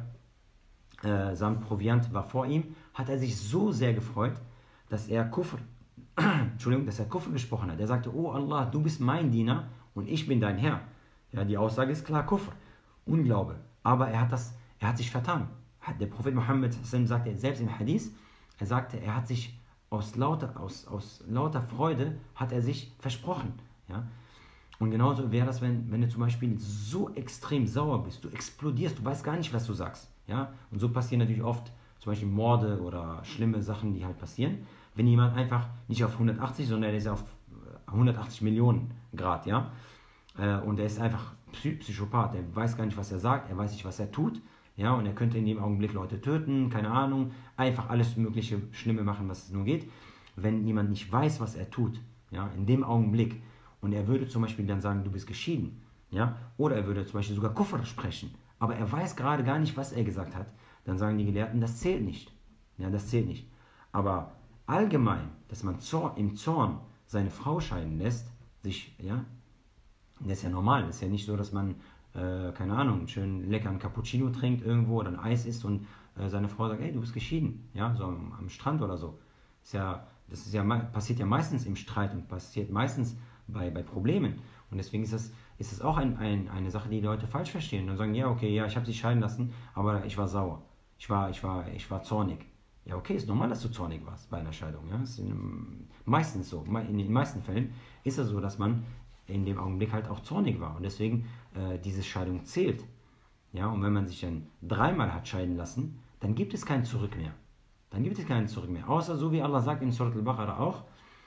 äh, samt Proviant war vor ihm, hat er sich so sehr gefreut, dass er Kufr, Entschuldigung, dass er Kufr gesprochen hat. Er sagte, oh Allah, du bist mein Diener und ich bin dein Herr. Ja, die Aussage ist klar, Kufr, Unglaube. Aber er hat, das, er hat sich vertan. Der Prophet Muhammad sagte selbst im Hadith, er sagte, er hat sich aus lauter, aus, aus lauter Freude, hat er sich versprochen. Ja? Und genauso wäre das, wenn, wenn du zum Beispiel so extrem sauer bist, du explodierst, du weißt gar nicht, was du sagst. Ja? Und so passieren natürlich oft zum Beispiel Morde oder schlimme Sachen, die halt passieren. Wenn jemand einfach nicht auf hundertachtzig, sondern er ist auf hundertachtzig Millionen Grad, ja, und er ist einfach Psychopath, er weiß gar nicht, was er sagt, er weiß nicht, was er tut, ja, und er könnte in dem Augenblick Leute töten, keine Ahnung, einfach alles mögliche Schlimme machen, was es nur geht. Wenn jemand nicht weiß, was er tut, ja, in dem Augenblick, und er würde zum Beispiel dann sagen, du bist geschieden, ja, oder er würde zum Beispiel sogar Kufr sprechen, aber er weiß gerade gar nicht, was er gesagt hat, dann sagen die Gelehrten, das zählt nicht. Ja, das zählt nicht. Aber allgemein, dass man im Zorn seine Frau scheiden lässt, sich, ja, das ist ja normal. Das ist ja nicht so, dass man, äh, keine Ahnung, einen schönen leckeren Cappuccino trinkt irgendwo oder ein Eis isst und äh, seine Frau sagt, ey, du bist geschieden, ja, so am, am Strand oder so. Ist ja, das ist ja, passiert ja meistens im Streit und passiert meistens bei, bei Problemen. Und deswegen ist das, ist das auch ein, ein, eine Sache, die, die Leute falsch verstehen und sagen, ja, okay, ja, ich habe sie scheiden lassen, aber ich war sauer. Ich war, ich war, ich war zornig. Ja, okay, ist normal, dass du zornig warst bei einer Scheidung. Ja? Ist in, meistens so. In den meisten Fällen ist es so, dass man in dem Augenblick halt auch zornig war. Und deswegen äh, diese Scheidung zählt. Ja? Und wenn man sich dann dreimal hat scheiden lassen, dann gibt es kein Zurück mehr. Dann gibt es kein Zurück mehr. Außer, so wie Allah sagt in Surat al-Baqarah auch,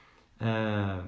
äh,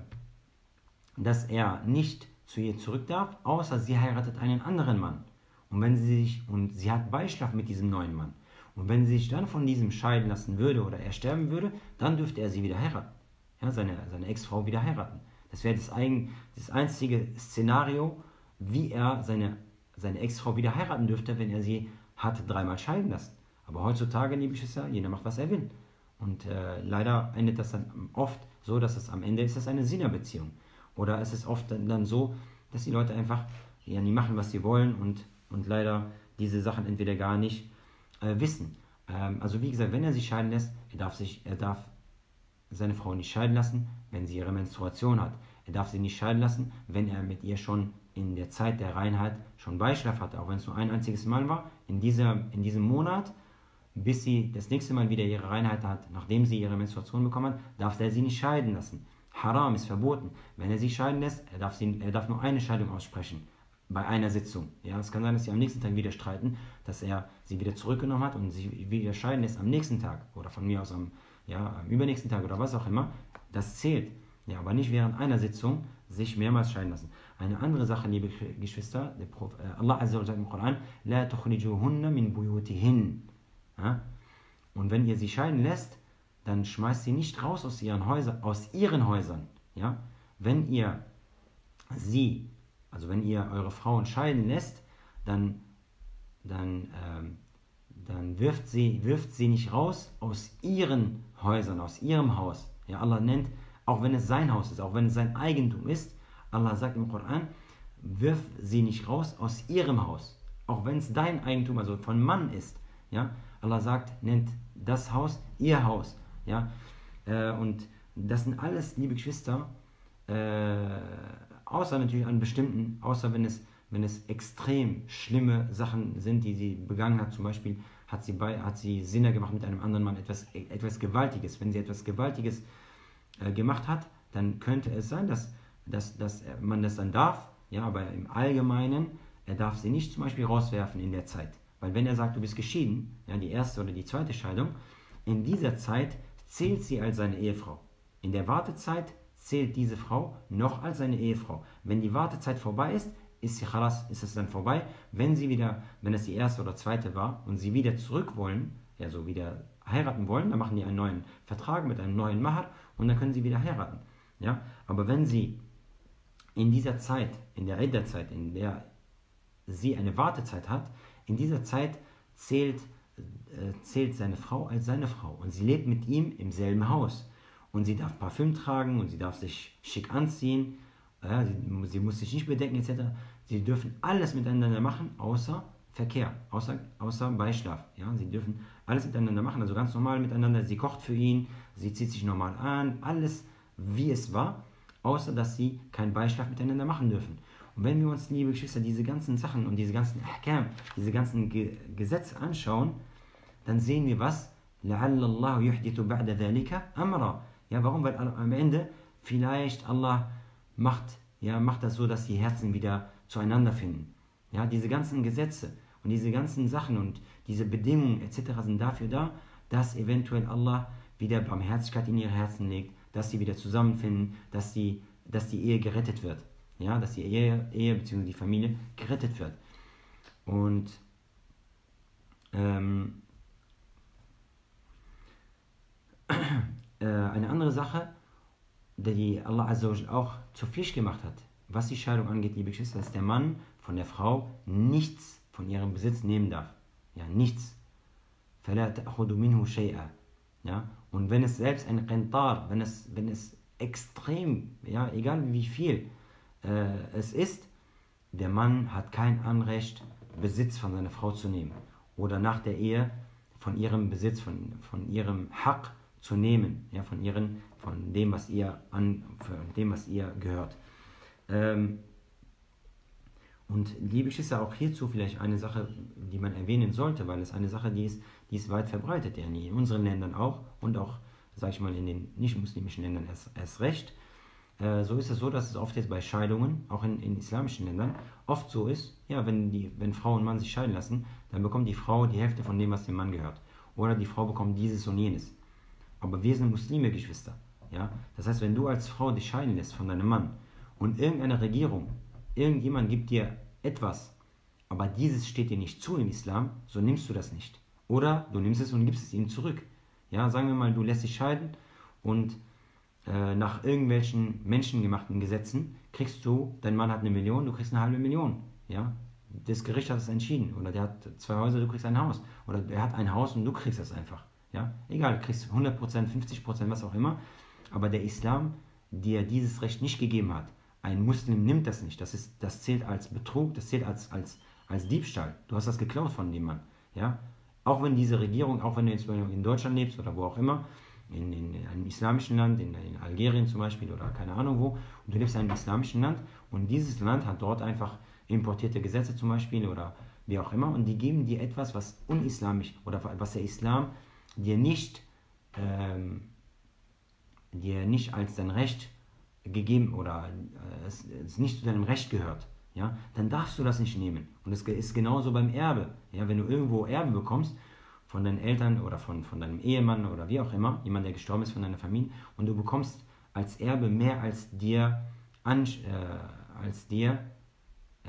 dass er nicht zu ihr zurück darf, außer sie heiratet einen anderen Mann. Und wenn sie sich, und sie hat Beischlaf mit diesem neuen Mann. Und wenn sie sich dann von diesem scheiden lassen würde oder er sterben würde, dann dürfte er sie wieder heiraten. Ja, seine, seine Ex-Frau wieder heiraten. Das wäre das, ein, das einzige Szenario, wie er seine, seine Ex-Frau wieder heiraten dürfte, wenn er sie hat dreimal scheiden lassen. Aber heutzutage, liebe Geschwister, jeder macht, was er will. Und äh, leider endet das dann oft so, dass es am Ende ist es eine Sinnerbeziehung. Oder es ist oft dann, dann so, dass die Leute einfach ja, nie machen, was sie wollen und, und leider diese Sachen entweder gar nicht äh, wissen. Ähm, also wie gesagt, wenn er sich scheiden lässt, er darf, sich, er darf seine Frau nicht scheiden lassen, wenn sie ihre Menstruation hat. Er darf sie nicht scheiden lassen, wenn er mit ihr schon in der Zeit der Reinheit schon Beischlaf hatte, auch wenn es nur ein einziges Mal war. In, dieser, in diesem Monat, bis sie das nächste Mal wieder ihre Reinheit hat, nachdem sie ihre Menstruation bekommen hat, darf er sie nicht scheiden lassen. Haram ist verboten. Wenn er sie scheiden lässt, er darf, sie, er darf nur eine Scheidung aussprechen. Bei einer Sitzung. Ja, es kann sein, dass sie am nächsten Tag wieder streiten, dass er sie wieder zurückgenommen hat und sie wieder scheiden lässt am nächsten Tag. Oder von mir aus am, ja, am übernächsten Tag oder was auch immer. Das zählt. Ja, aber nicht während einer Sitzung sich mehrmals scheiden lassen. Eine andere Sache, liebe Geschwister, der Prophet, äh, Allah Azza wa Jalla im Koran, La tukhrijuhunna min buyutihin. Ja? Und wenn ihr sie scheiden lässt, dann schmeißt sie nicht raus aus ihren Häusern, aus ihren Häusern. Ja? Wenn ihr sie, also wenn ihr eure Frauen scheiden lässt, dann, dann, ähm, dann wirft, sie, wirft sie nicht raus aus ihren Häusern, aus ihrem Haus. Ja, Allah nennt, auch wenn es sein Haus ist, auch wenn es sein Eigentum ist, Allah sagt im Koran, wirf sie nicht raus aus ihrem Haus. Auch wenn es dein Eigentum, also von Mann ist. Ja? Allah sagt, nennt das Haus ihr Haus. Ja? Äh, und das sind alles, liebe Geschwister, äh, außer natürlich an bestimmten, außer wenn es, wenn es extrem schlimme Sachen sind, die sie begangen hat, zum Beispiel hat sie, bei, hat sie Sinne gemacht mit einem anderen Mann, etwas, etwas Gewaltiges. Wenn sie etwas Gewaltiges äh, gemacht hat, dann könnte es sein, dass, dass, dass man das dann darf, ja, aber im Allgemeinen, er darf sie nicht zum Beispiel rauswerfen in der Zeit. Weil wenn er sagt, du bist geschieden, ja, die erste oder die zweite Scheidung, in dieser Zeit zählt sie als seine Ehefrau. In der Wartezeit zählt diese Frau noch als seine Ehefrau. Wenn die Wartezeit vorbei ist, ist sie khalas, ist es dann vorbei. Wenn sie wieder, wenn es die erste oder zweite war und sie wieder zurück wollen, ja so wieder heiraten wollen, dann machen die einen neuen Vertrag mit einem neuen Mahar und dann können sie wieder heiraten. Ja? Aber wenn sie in dieser Zeit, in der Idda-Zeit, in der sie eine Wartezeit hat, in dieser Zeit zählt, äh, zählt seine Frau als seine Frau und sie lebt mit ihm im selben Haus. Und sie darf Parfüm tragen und sie darf sich schick anziehen, ja, sie, sie muss sich nicht bedecken et cetera. Sie dürfen alles miteinander machen, außer Verkehr, außer, außer Beischlaf. Ja? Sie dürfen alles miteinander machen, also ganz normal miteinander. Sie kocht für ihn, sie zieht sich normal an, alles wie es war, außer dass sie keinen Beischlaf miteinander machen dürfen. Und wenn wir uns, liebe Geschwister, diese ganzen Sachen und diese ganzen Ahkam, diese ganzen Ge- Gesetze anschauen, dann sehen wir was? لَعَلَّ اللَّهُ يُحْدِثُ بَعْدَ ذَلِكَ أَمْرًا. Ja, warum? Weil am Ende vielleicht Allah macht, ja, macht das so, dass die Herzen wieder zueinander finden. Ja, diese ganzen Gesetze und diese ganzen Sachen und diese Bedingungen et cetera sind dafür da, dass eventuell Allah wieder Barmherzigkeit in ihre Herzen legt, dass sie wieder zusammenfinden, dass die, dass die Ehe gerettet wird. Ja, dass die Ehe, Ehe bzw. die Familie gerettet wird. Und ähm, äh, eine andere Sache, die Allah Azza wa Jalla auch zur Pflicht gemacht hat, was die Scheidung angeht, liebe Geschwister, dass der Mann von der Frau nichts von ihrem Besitz nehmen darf. Ja, nichts. فَلَا تَأْخُذُ مِنْهُ شَيْئًا. Ja, und wenn es selbst ein Qintar, wenn es, wenn es extrem, ja, egal wie viel äh, es ist, der Mann hat kein Anrecht, Besitz von seiner Frau zu nehmen. Oder nach der Ehe von ihrem Besitz, von, von ihrem Haq zu nehmen, ja, von, ihren, von dem, was ihr an, von dem, was ihr gehört. Ähm, Und liebe Geschwister, auch hierzu vielleicht eine Sache, die man erwähnen sollte, weil es eine Sache, die ist, die ist weit verbreitet, ja, in unseren Ländern auch und auch, sage ich mal, in den nicht-muslimischen Ländern erst, erst recht. Äh, so ist es so, dass es oft jetzt bei Scheidungen, auch in, in islamischen Ländern, oft so ist, ja, wenn, die, wenn Frau und Mann sich scheiden lassen, dann bekommt die Frau die Hälfte von dem, was dem Mann gehört. Oder die Frau bekommt dieses und jenes. Aber wir sind Muslime, Geschwister. Ja? Das heißt, wenn du als Frau dich scheiden lässt von deinem Mann und irgendeine Regierung, irgendjemand gibt dir etwas, aber dieses steht dir nicht zu im Islam, so nimmst du das nicht. Oder du nimmst es und gibst es ihm zurück. Ja, sagen wir mal, du lässt dich scheiden und äh, nach irgendwelchen menschengemachten Gesetzen kriegst du, dein Mann hat eine Million, du kriegst eine halbe Million. Ja? Das Gericht hat es entschieden. Oder der hat zwei Häuser, du kriegst ein Haus. Oder der hat ein Haus und du kriegst das einfach. Ja? Egal, du kriegst hundert Prozent, fünfzig Prozent, was auch immer. Aber der Islam, dir dieses Recht nicht gegeben hat, ein Muslim nimmt das nicht. Das, ist, das zählt als Betrug, das zählt als, als, als Diebstahl. Du hast das geklaut von dem Mann. Ja? Auch wenn diese Regierung, auch wenn du jetzt in Deutschland lebst oder wo auch immer, in, in einem islamischen Land, in, in Algerien zum Beispiel oder keine Ahnung wo, und du lebst in einem islamischen Land und dieses Land hat dort einfach importierte Gesetze zum Beispiel oder wie auch immer und die geben dir etwas, was unislamisch oder was der Islam dir nicht, ähm, dir nicht als dein Recht gegeben oder äh, es, es nicht zu deinem Recht gehört, ja, dann darfst du das nicht nehmen. Und es ist genauso beim Erbe. Ja, wenn du irgendwo Erbe bekommst von deinen Eltern oder von, von deinem Ehemann oder wie auch immer, jemand, der gestorben ist von deiner Familie, und du bekommst als Erbe mehr als dir, an, äh, als dir äh,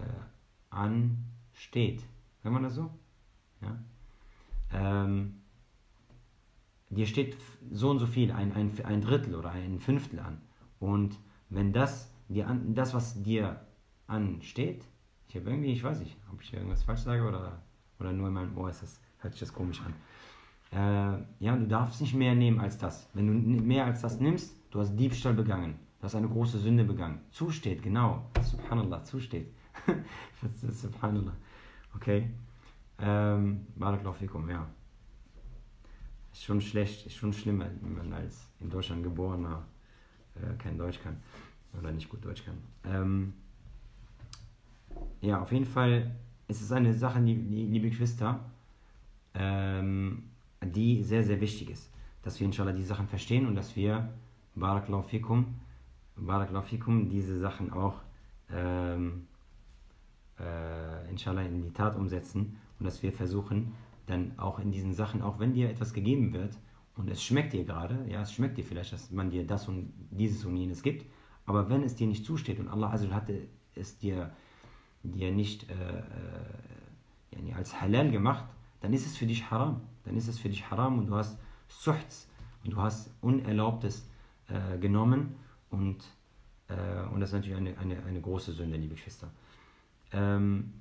ansteht. Kann man das so? Ja. Ähm, dir steht so und so viel, ein, ein, ein Drittel oder ein Fünftel an. Und wenn das, dir an, das, was dir ansteht, ich habe irgendwie, ich weiß nicht, ob ich irgendwas falsch sage oder, oder nur in meinem Ohr ist das, hört sich das komisch an. Äh, ja, du darfst nicht mehr nehmen als das. Wenn du mehr als das nimmst, du hast Diebstahl begangen, du hast eine große Sünde begangen. Zusteht, genau. Subhanallah, zusteht. Das ist Subhanallah. Okay. Ähm, Barakallahu fikum, ja. Ist schon schlecht, ist schon schlimm, wenn man als in Deutschland geborener äh, kein Deutsch kann oder nicht gut Deutsch kann. Ähm, ja, auf jeden Fall ist es eine Sache, die, die, liebe Geschwister, ähm, die sehr, sehr wichtig ist, dass wir inshallah die Sachen verstehen und dass wir Barakallahu fikum, Barakallahu fikum diese Sachen auch ähm, äh, inshallah in die Tat umsetzen und dass wir versuchen, dann auch in diesen Sachen, auch wenn dir etwas gegeben wird und es schmeckt dir gerade, ja, es schmeckt dir vielleicht, dass man dir das und dieses und jenes gibt, aber wenn es dir nicht zusteht und Allah Azza hatte es dir, dir nicht äh, äh, als halal gemacht, dann ist es für dich haram. Dann ist es für dich haram und du hast Suchts und du hast Unerlaubtes äh, genommen und, äh, und das ist natürlich eine, eine, eine große Sünde, liebe Geschwister. Ähm,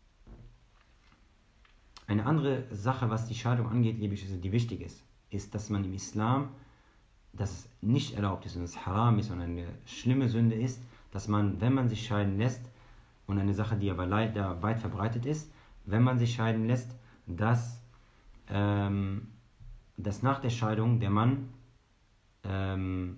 Eine andere Sache, was die Scheidung angeht, liebe Geschwister, die wichtig ist, ist, dass man im Islam, dass es nicht erlaubt ist und es haram ist und eine schlimme Sünde ist, dass man, wenn man sich scheiden lässt, und eine Sache, die aber leider weit verbreitet ist, wenn man sich scheiden lässt, dass, ähm, dass nach der Scheidung der Mann ähm,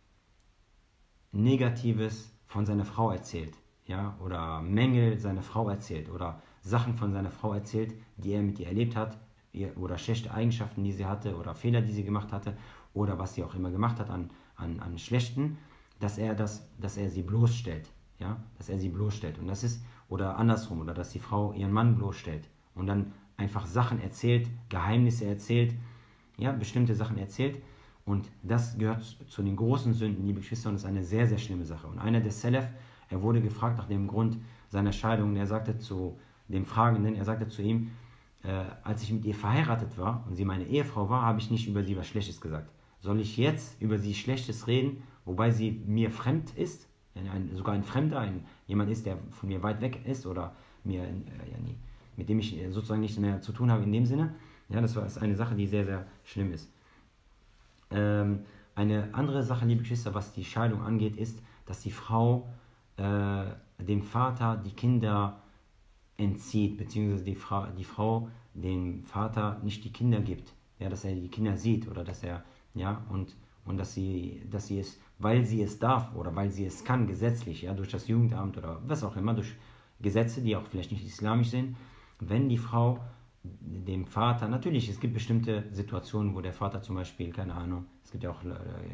Negatives von seiner Frau erzählt, ja, oder Mängel seiner Frau erzählt oder Sachen von seiner Frau erzählt, die er mit ihr erlebt hat, oder schlechte Eigenschaften, die sie hatte, oder Fehler, die sie gemacht hatte, oder was sie auch immer gemacht hat an, an, an Schlechten, dass er, das, dass er sie bloßstellt, ja, dass er sie bloßstellt. Und das ist, oder andersrum, oder dass die Frau ihren Mann bloßstellt und dann einfach Sachen erzählt, Geheimnisse erzählt, ja, bestimmte Sachen erzählt. Und das gehört zu den großen Sünden, liebe Geschwister, und ist eine sehr, sehr schlimme Sache. Und einer der Salaf, er wurde gefragt nach dem Grund seiner Scheidung, und er sagte zu dem Fragenden, er sagte zu ihm, äh, als ich mit ihr verheiratet war und sie meine Ehefrau war, habe ich nicht über sie was Schlechtes gesagt. Soll ich jetzt über sie Schlechtes reden, wobei sie mir fremd ist, ein, sogar ein Fremder, ein, jemand ist, der von mir weit weg ist oder mir, äh, ja, nie, mit dem ich sozusagen nichts mehr zu tun habe in dem Sinne. Ja, das war, ist eine Sache, die sehr, sehr schlimm ist. Ähm, eine andere Sache, liebe Geschwister, was die Scheidung angeht, ist, dass die Frau äh, dem Vater die Kinder entzieht, beziehungsweise die Frau, die Frau dem Vater nicht die Kinder gibt, ja, dass er die Kinder sieht oder dass er, ja, und, und dass sie, dass sie es, weil sie es darf oder weil sie es kann, gesetzlich, ja, durch das Jugendamt oder was auch immer, durch Gesetze, die auch vielleicht nicht islamisch sind, wenn die Frau dem Vater, natürlich, es gibt bestimmte Situationen, wo der Vater zum Beispiel, keine Ahnung, es gibt ja auch äh,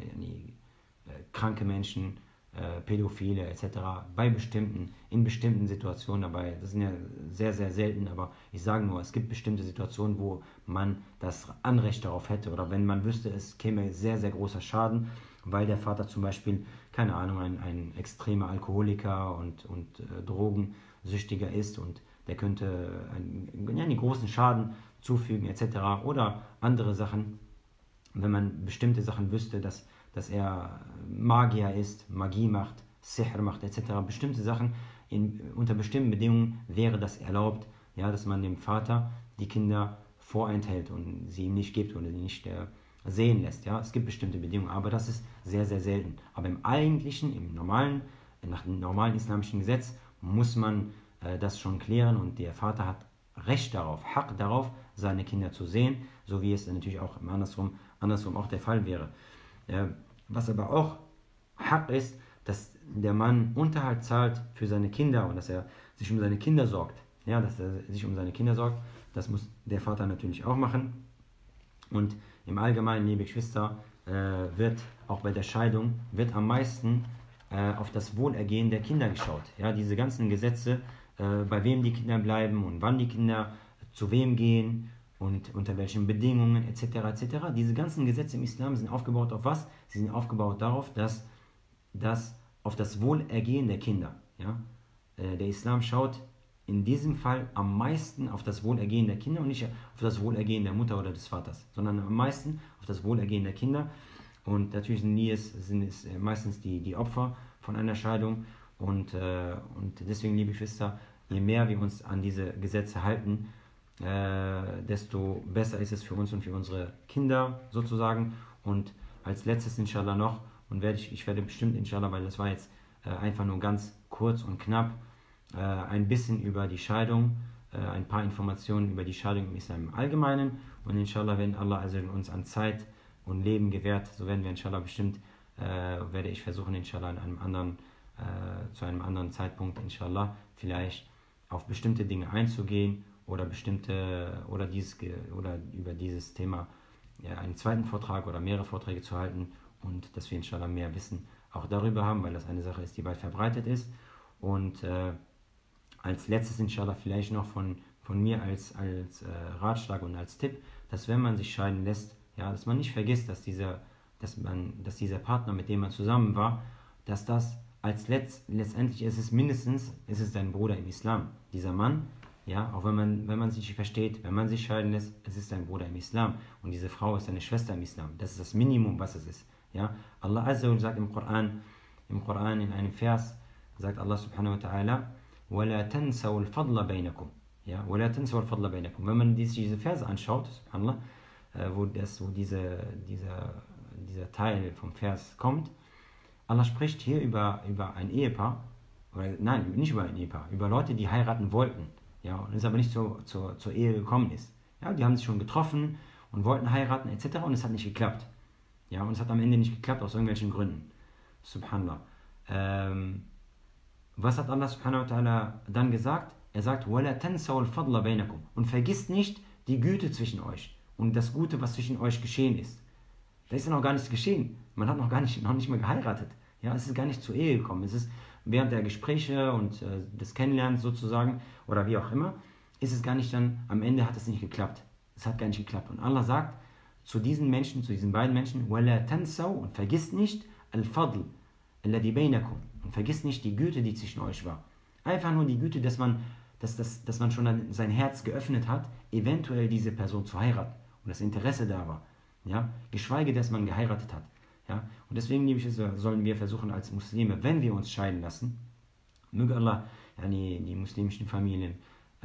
äh, kranke Menschen, äh, Pädophile et cetera, bei bestimmten, in bestimmten Situationen dabei, das sind ja sehr, sehr selten, aber ich sage nur, es gibt bestimmte Situationen, wo man das Anrecht darauf hätte oder wenn man wüsste, es käme sehr, sehr großer Schaden, weil der Vater zum Beispiel, keine Ahnung, ein, ein extremer Alkoholiker und, und äh, Drogensüchtiger ist und der könnte einen, einen großen Schaden zufügen et cetera. Oder andere Sachen, wenn man bestimmte Sachen wüsste, dass, dass er Magier ist, Magie macht, Sihr macht et cetera. Bestimmte Sachen, in, unter bestimmten Bedingungen wäre das erlaubt, ja, dass man dem Vater die Kinder vorenthält und sie ihm nicht gibt oder sie nicht äh, sehen lässt. Ja. Es gibt bestimmte Bedingungen, aber das ist sehr, sehr selten. Aber im eigentlichen, im normalen, nach dem normalen islamischen Gesetz muss man das schon klären und der Vater hat Recht darauf, Haq darauf, seine Kinder zu sehen, so wie es natürlich auch andersrum, andersrum auch der Fall wäre. Was aber auch Haq ist, dass der Mann Unterhalt zahlt für seine Kinder und dass er sich um seine Kinder sorgt. Ja, dass er sich um seine Kinder sorgt, das muss der Vater natürlich auch machen. Und im Allgemeinen, liebe Geschwister, wird auch bei der Scheidung wird am meisten auf das Wohlergehen der Kinder geschaut. Ja, diese ganzen Gesetze, bei wem die Kinder bleiben und wann die Kinder zu wem gehen und unter welchen Bedingungen et cetera et cetera. Diese ganzen Gesetze im Islam sind aufgebaut auf was? Sie sind aufgebaut darauf, dass, dass auf das Wohlergehen der Kinder. Ja? Der Islam schaut in diesem Fall am meisten auf das Wohlergehen der Kinder und nicht auf das Wohlergehen der Mutter oder des Vaters, sondern am meisten auf das Wohlergehen der Kinder. Und natürlich sind, nie es, sind es meistens die, die Opfer von einer Scheidung. Und, äh, und deswegen, liebe Geschwister, je mehr wir uns an diese Gesetze halten, äh, desto besser ist es für uns und für unsere Kinder sozusagen. Und als letztes inshallah noch, und werde ich, ich werde bestimmt inshallah, weil das war jetzt äh, einfach nur ganz kurz und knapp, äh, ein bisschen über die Scheidung, äh, ein paar Informationen über die Scheidung im Islam im Allgemeinen. Und inshallah, wenn Allah also uns an Zeit und Leben gewährt, so werden wir inshallah bestimmt, äh, werde ich versuchen inshallah in einem anderen Äh, zu einem anderen Zeitpunkt, inshallah, vielleicht auf bestimmte Dinge einzugehen oder bestimmte oder dieses oder über dieses Thema ja, einen zweiten Vortrag oder mehrere Vorträge zu halten und dass wir inshallah mehr Wissen auch darüber haben, weil das eine Sache ist, die weit verbreitet ist. Und äh, als letztes inshallah vielleicht noch von, von mir als, als äh, Ratschlag und als Tipp, dass wenn man sich scheiden lässt, ja, dass man nicht vergisst, dass dieser, dass man, dass dieser Partner, mit dem man zusammen war, dass das als letzt, letztendlich ist es mindestens, ist es dein Bruder im Islam. Dieser Mann, ja, auch wenn man, wenn man sich nicht versteht, wenn man sich scheiden lässt, es ist dein Bruder im Islam. Und diese Frau ist deine Schwester im Islam. Das ist das Minimum, was es ist. Ja. Allah Azza wa sagt im Koran, im Koran in einem Vers, sagt Allah subhanahu wa ta'ala, وَلَا تَنْسَوْا الْفَضْلَ بَيْنَكُمْ. Ja, وَلَا تَنْسَوْا الْفَضْلَ بَيْنَكُمْ. Wenn man diese Verse anschaut, subhanallah, wo, das, wo diese, dieser, dieser Teil vom Vers kommt, Allah spricht hier über, über ein Ehepaar, oder nein, nicht über ein Ehepaar, über Leute, die heiraten wollten, ja, und es aber nicht zur, zur, zur Ehe gekommen ist. Ja, die haben sich schon getroffen und wollten heiraten et cetera und es hat nicht geklappt. Ja, und es hat am Ende nicht geklappt aus irgendwelchen Gründen. Subhanallah. Ähm, was hat Allah subhanahu wa ta'ala dann gesagt? Er sagt, وَلَا تَنْسَوْا الْفَضْلَ بَيْنَكُمْ. Und vergisst nicht die Güte zwischen euch und das Gute, was zwischen euch geschehen ist. Da ist ja noch gar nichts geschehen. Man hat noch gar nicht, noch nicht mal geheiratet. Ja, es ist gar nicht zur Ehe gekommen. Es ist während der Gespräche und äh, des Kennenlernens sozusagen oder wie auch immer, ist es gar nicht dann, am Ende hat es nicht geklappt. Es hat gar nicht geklappt. Und Allah sagt zu diesen Menschen, zu diesen beiden Menschen, وَلَا تَنْسَوْا, und vergisst nicht al-Fadl, alladhi bainakum, und vergisst nicht die Güte, die zwischen euch war. Einfach nur die Güte, dass man, dass, dass, dass man schon sein Herz geöffnet hat, eventuell diese Person zu heiraten und das Interesse da war. Ja? Geschweige, dass man geheiratet hat. Ja? Und deswegen, liebe Geschwister, sollen wir versuchen als Muslime, wenn wir uns scheiden lassen, möge Allah yani, die muslimischen Familien äh,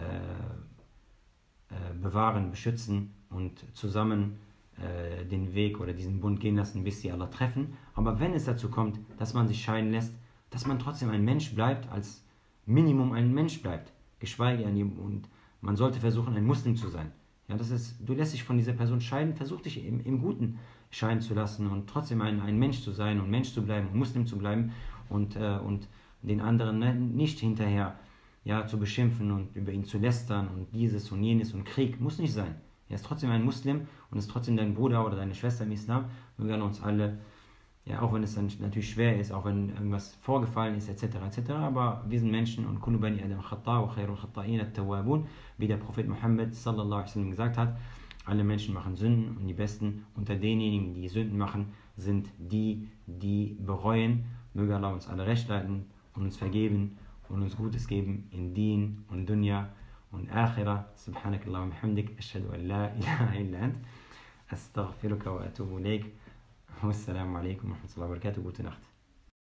äh, bewahren, beschützen und zusammen äh, den Weg oder diesen Bund gehen lassen, bis sie Allah treffen. Aber wenn es dazu kommt, dass man sich scheiden lässt, dass man trotzdem ein Mensch bleibt, als Minimum ein Mensch bleibt, geschweige und man sollte versuchen, ein Muslim zu sein. Ja, das ist, du lässt dich von dieser Person scheiden, versuch dich im, im Guten scheiden zu lassen und trotzdem ein, ein Mensch zu sein und Mensch zu bleiben und Muslim zu bleiben und, äh, und den anderen ne, nicht hinterher ja, zu beschimpfen und über ihn zu lästern und dieses und jenes und Krieg. Muss nicht sein. Er ist trotzdem ein Muslim und ist trotzdem dein Bruder oder deine Schwester im Islam. Wir werden uns alle, ja, auch wenn es dann natürlich schwer ist, auch wenn irgendwas vorgefallen ist, et cetera et cetera. Aber wir sind Menschen und kullu bani adam khata wa khairul khata'in at-tawwabun, wie der Prophet Muhammad sallallahu alaihi wasallam gesagt hat. Alle Menschen machen Sünden und die Besten unter denjenigen, die Sünden machen, sind die, die bereuen. Möge Allah uns alle recht leiten und uns vergeben und uns Gutes geben in Deen und Dunya und Akhirah. Subhanakallah wa bihamdik, ashhadu an la ilaha illa ant, astaghfiruka wa atubu ilayk. Wassalamu alaikum wa rahmatullahi wa barakatuh. Gute Nacht.